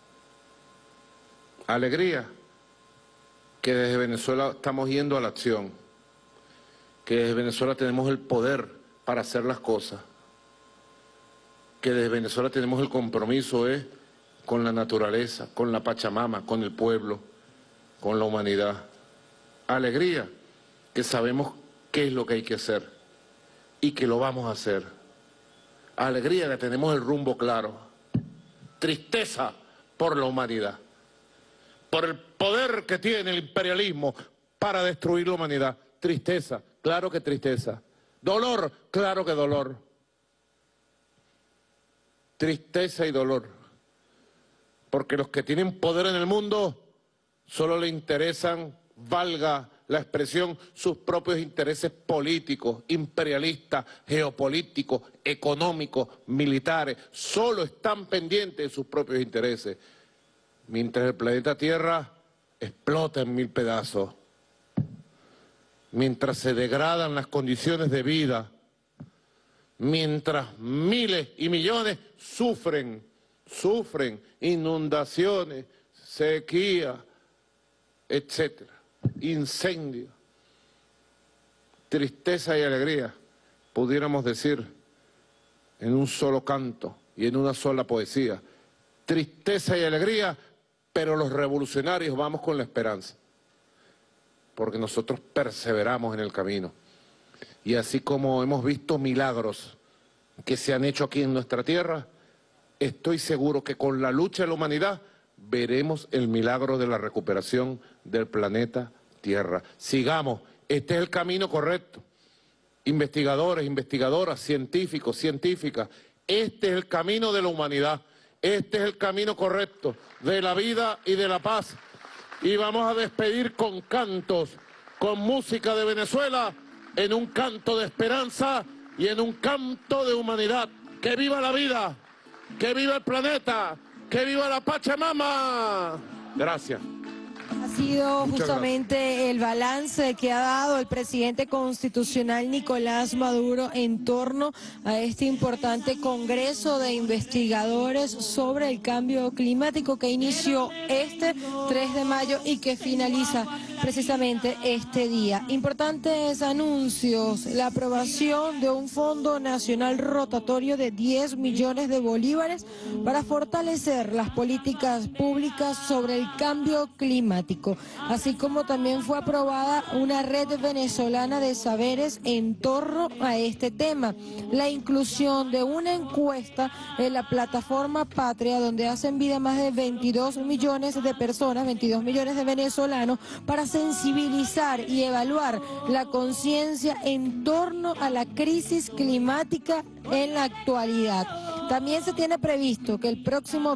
alegría, que desde Venezuela estamos yendo a la acción, que desde Venezuela tenemos el poder para hacer las cosas, que desde Venezuela tenemos el compromiso con la naturaleza, con la Pachamama, con el pueblo, con la humanidad. Alegría, que sabemos qué es lo que hay que hacer y que lo vamos a hacer. Alegría, que tenemos el rumbo claro. Tristeza por la humanidad, por el poder que tiene el imperialismo para destruir la humanidad. Tristeza, claro que tristeza. Dolor, claro que dolor. Tristeza y dolor. Porque los que tienen poder en el mundo solo le interesan, valga la expresión, sus propios intereses políticos, imperialistas, geopolíticos, económicos, militares. Solo están pendientes de sus propios intereses. Mientras el planeta Tierra explota en 1000 pedazos. Mientras se degradan las condiciones de vida. Mientras miles y millones sufren inundaciones, sequía, etcétera. Incendio, tristeza y alegría, pudiéramos decir en un solo canto y en una sola poesía. Tristeza y alegría, pero los revolucionarios vamos con la esperanza, porque nosotros perseveramos en el camino. Y así como hemos visto milagros que se han hecho aquí en nuestra tierra, estoy seguro que con la lucha de la humanidad veremos el milagro de la recuperación del planeta Tierra. Sigamos, este es el camino correcto. Investigadores, investigadoras, científicos, científicas, este es el camino de la humanidad. Este es el camino correcto de la vida y de la paz. Y vamos a despedir con cantos, con música de Venezuela, en un canto de esperanza y en un canto de humanidad. ¡Que viva la vida! ¡Que viva el planeta! ¡Que viva la Pachamama! Gracias. Ha sido justamente el balance que ha dado el presidente constitucional Nicolás Maduro en torno a este importante congreso de investigadores sobre el cambio climático que inició este 3 de mayo y que finaliza precisamente este día. Importantes anuncios: la aprobación de un fondo nacional rotatorio de 10 millones de bolívares para fortalecer las políticas públicas sobre el cambio climático, así como también fue aprobada una red venezolana de saberes en torno a este tema, la inclusión de una encuesta en la plataforma Patria, donde hacen vida más de 22 millones de personas, 22 millones de venezolanos, para sensibilizar y evaluar la conciencia en torno a la crisis climática en la actualidad. También se tiene previsto que el próximo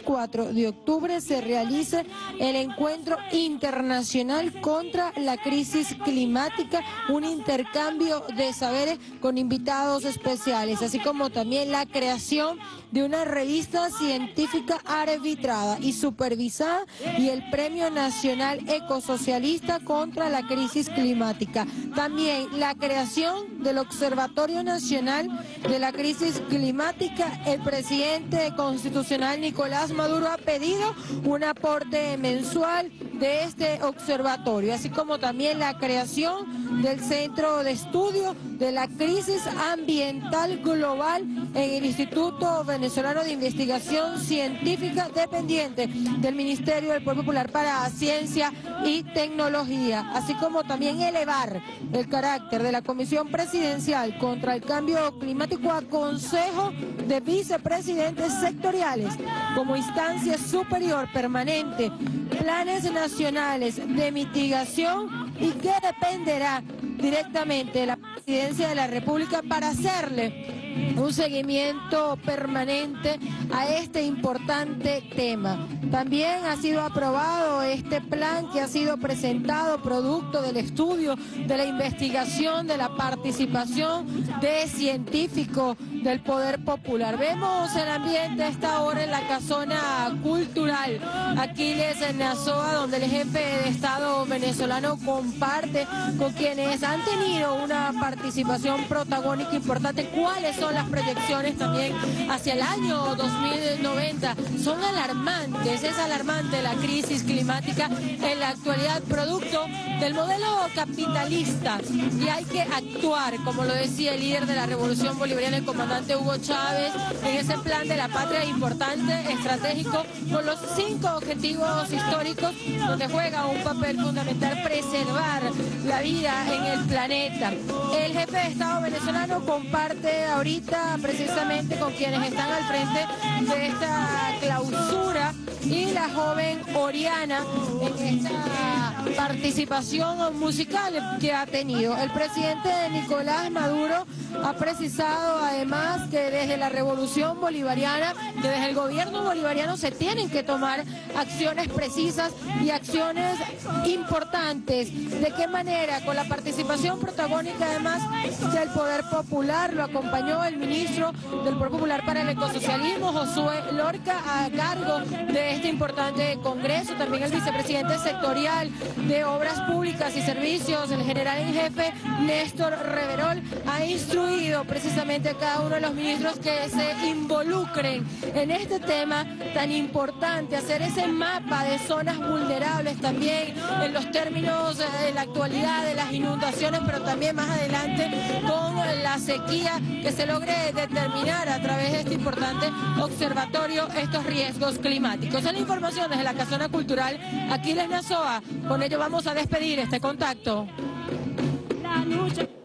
24 de octubre se realice el encuentro internacional contra la crisis climática, un intercambio de saberes con invitados especiales, así como también la creación de una revista científica arbitrada y supervisada y el Premio Nacional Ecosocialista contra la Crisis Climática. También la creación del Observatorio Nacional de la Crisis Climática. El presidente constitucional Nicolás Maduro ha pedido un aporte mensual de este observatorio, así como también la creación del Centro de Estudio de la Crisis Ambiental Global en el Instituto Venezolano de Investigación Científica, dependiente del Ministerio del Poder Popular para Ciencia y Tecnología, así como también elevar el carácter de la Comisión Presidencial contra el Cambio Climático a Consejo de Vicepresidentes Sectoriales como instancia superior permanente, planes nacionales de mitigación y que dependerá directamente de la Presidencia de la República para hacerle un seguimiento permanente a este importante tema. También ha sido aprobado este plan que ha sido presentado producto del estudio, de la investigación, de la participación de científicos del Poder Popular. Vemos el ambiente a esta hora en la casona cultural Aquiles Nazoa, donde el jefe de Estado venezolano comparte con quienes han tenido una participación protagónica importante. ¿Cuáles son las proyecciones también hacia el año 2090? Son alarmantes, es alarmante la crisis climática en la actualidad, producto del modelo capitalista, y hay que actuar, como lo decía el líder de la Revolución Bolivariana, el comandante Hugo Chávez, en ese plan de la patria importante, estratégico, con los 5 objetivos históricos, donde juega un papel fundamental preservar la vida en el planeta. El jefe de Estado venezolano comparte ahorita precisamente con quienes están al frente de esta clausura y la joven Oriana en esta participación musical que ha tenido. El presidente Nicolás Maduro ha precisado además que desde la Revolución Bolivariana, que desde el gobierno bolivariano se tienen que tomar acciones precisas y acciones importantes. ¿De qué manera? Con la participación protagónica además del Poder Popular. Lo acompañó el ministro del Poder Popular para el Ecosocialismo, Josué Lorca, a cargo de este importante congreso. También el vicepresidente sectorial de Obras Públicas y Servicios, el general en jefe Néstor Reverol, ha instruido precisamente a cada uno de los ministros que se involucren en este tema tan importante, hacer ese mapa de zonas vulnerables también en los términos de la actualidad de las inundaciones, pero también más adelante con la sequía, que se logre determinar a través de este importante observatorio estos riesgos climáticos. Es la información desde la casona cultural Aquiles Nazoa. Con ello vamos a despedir este contacto.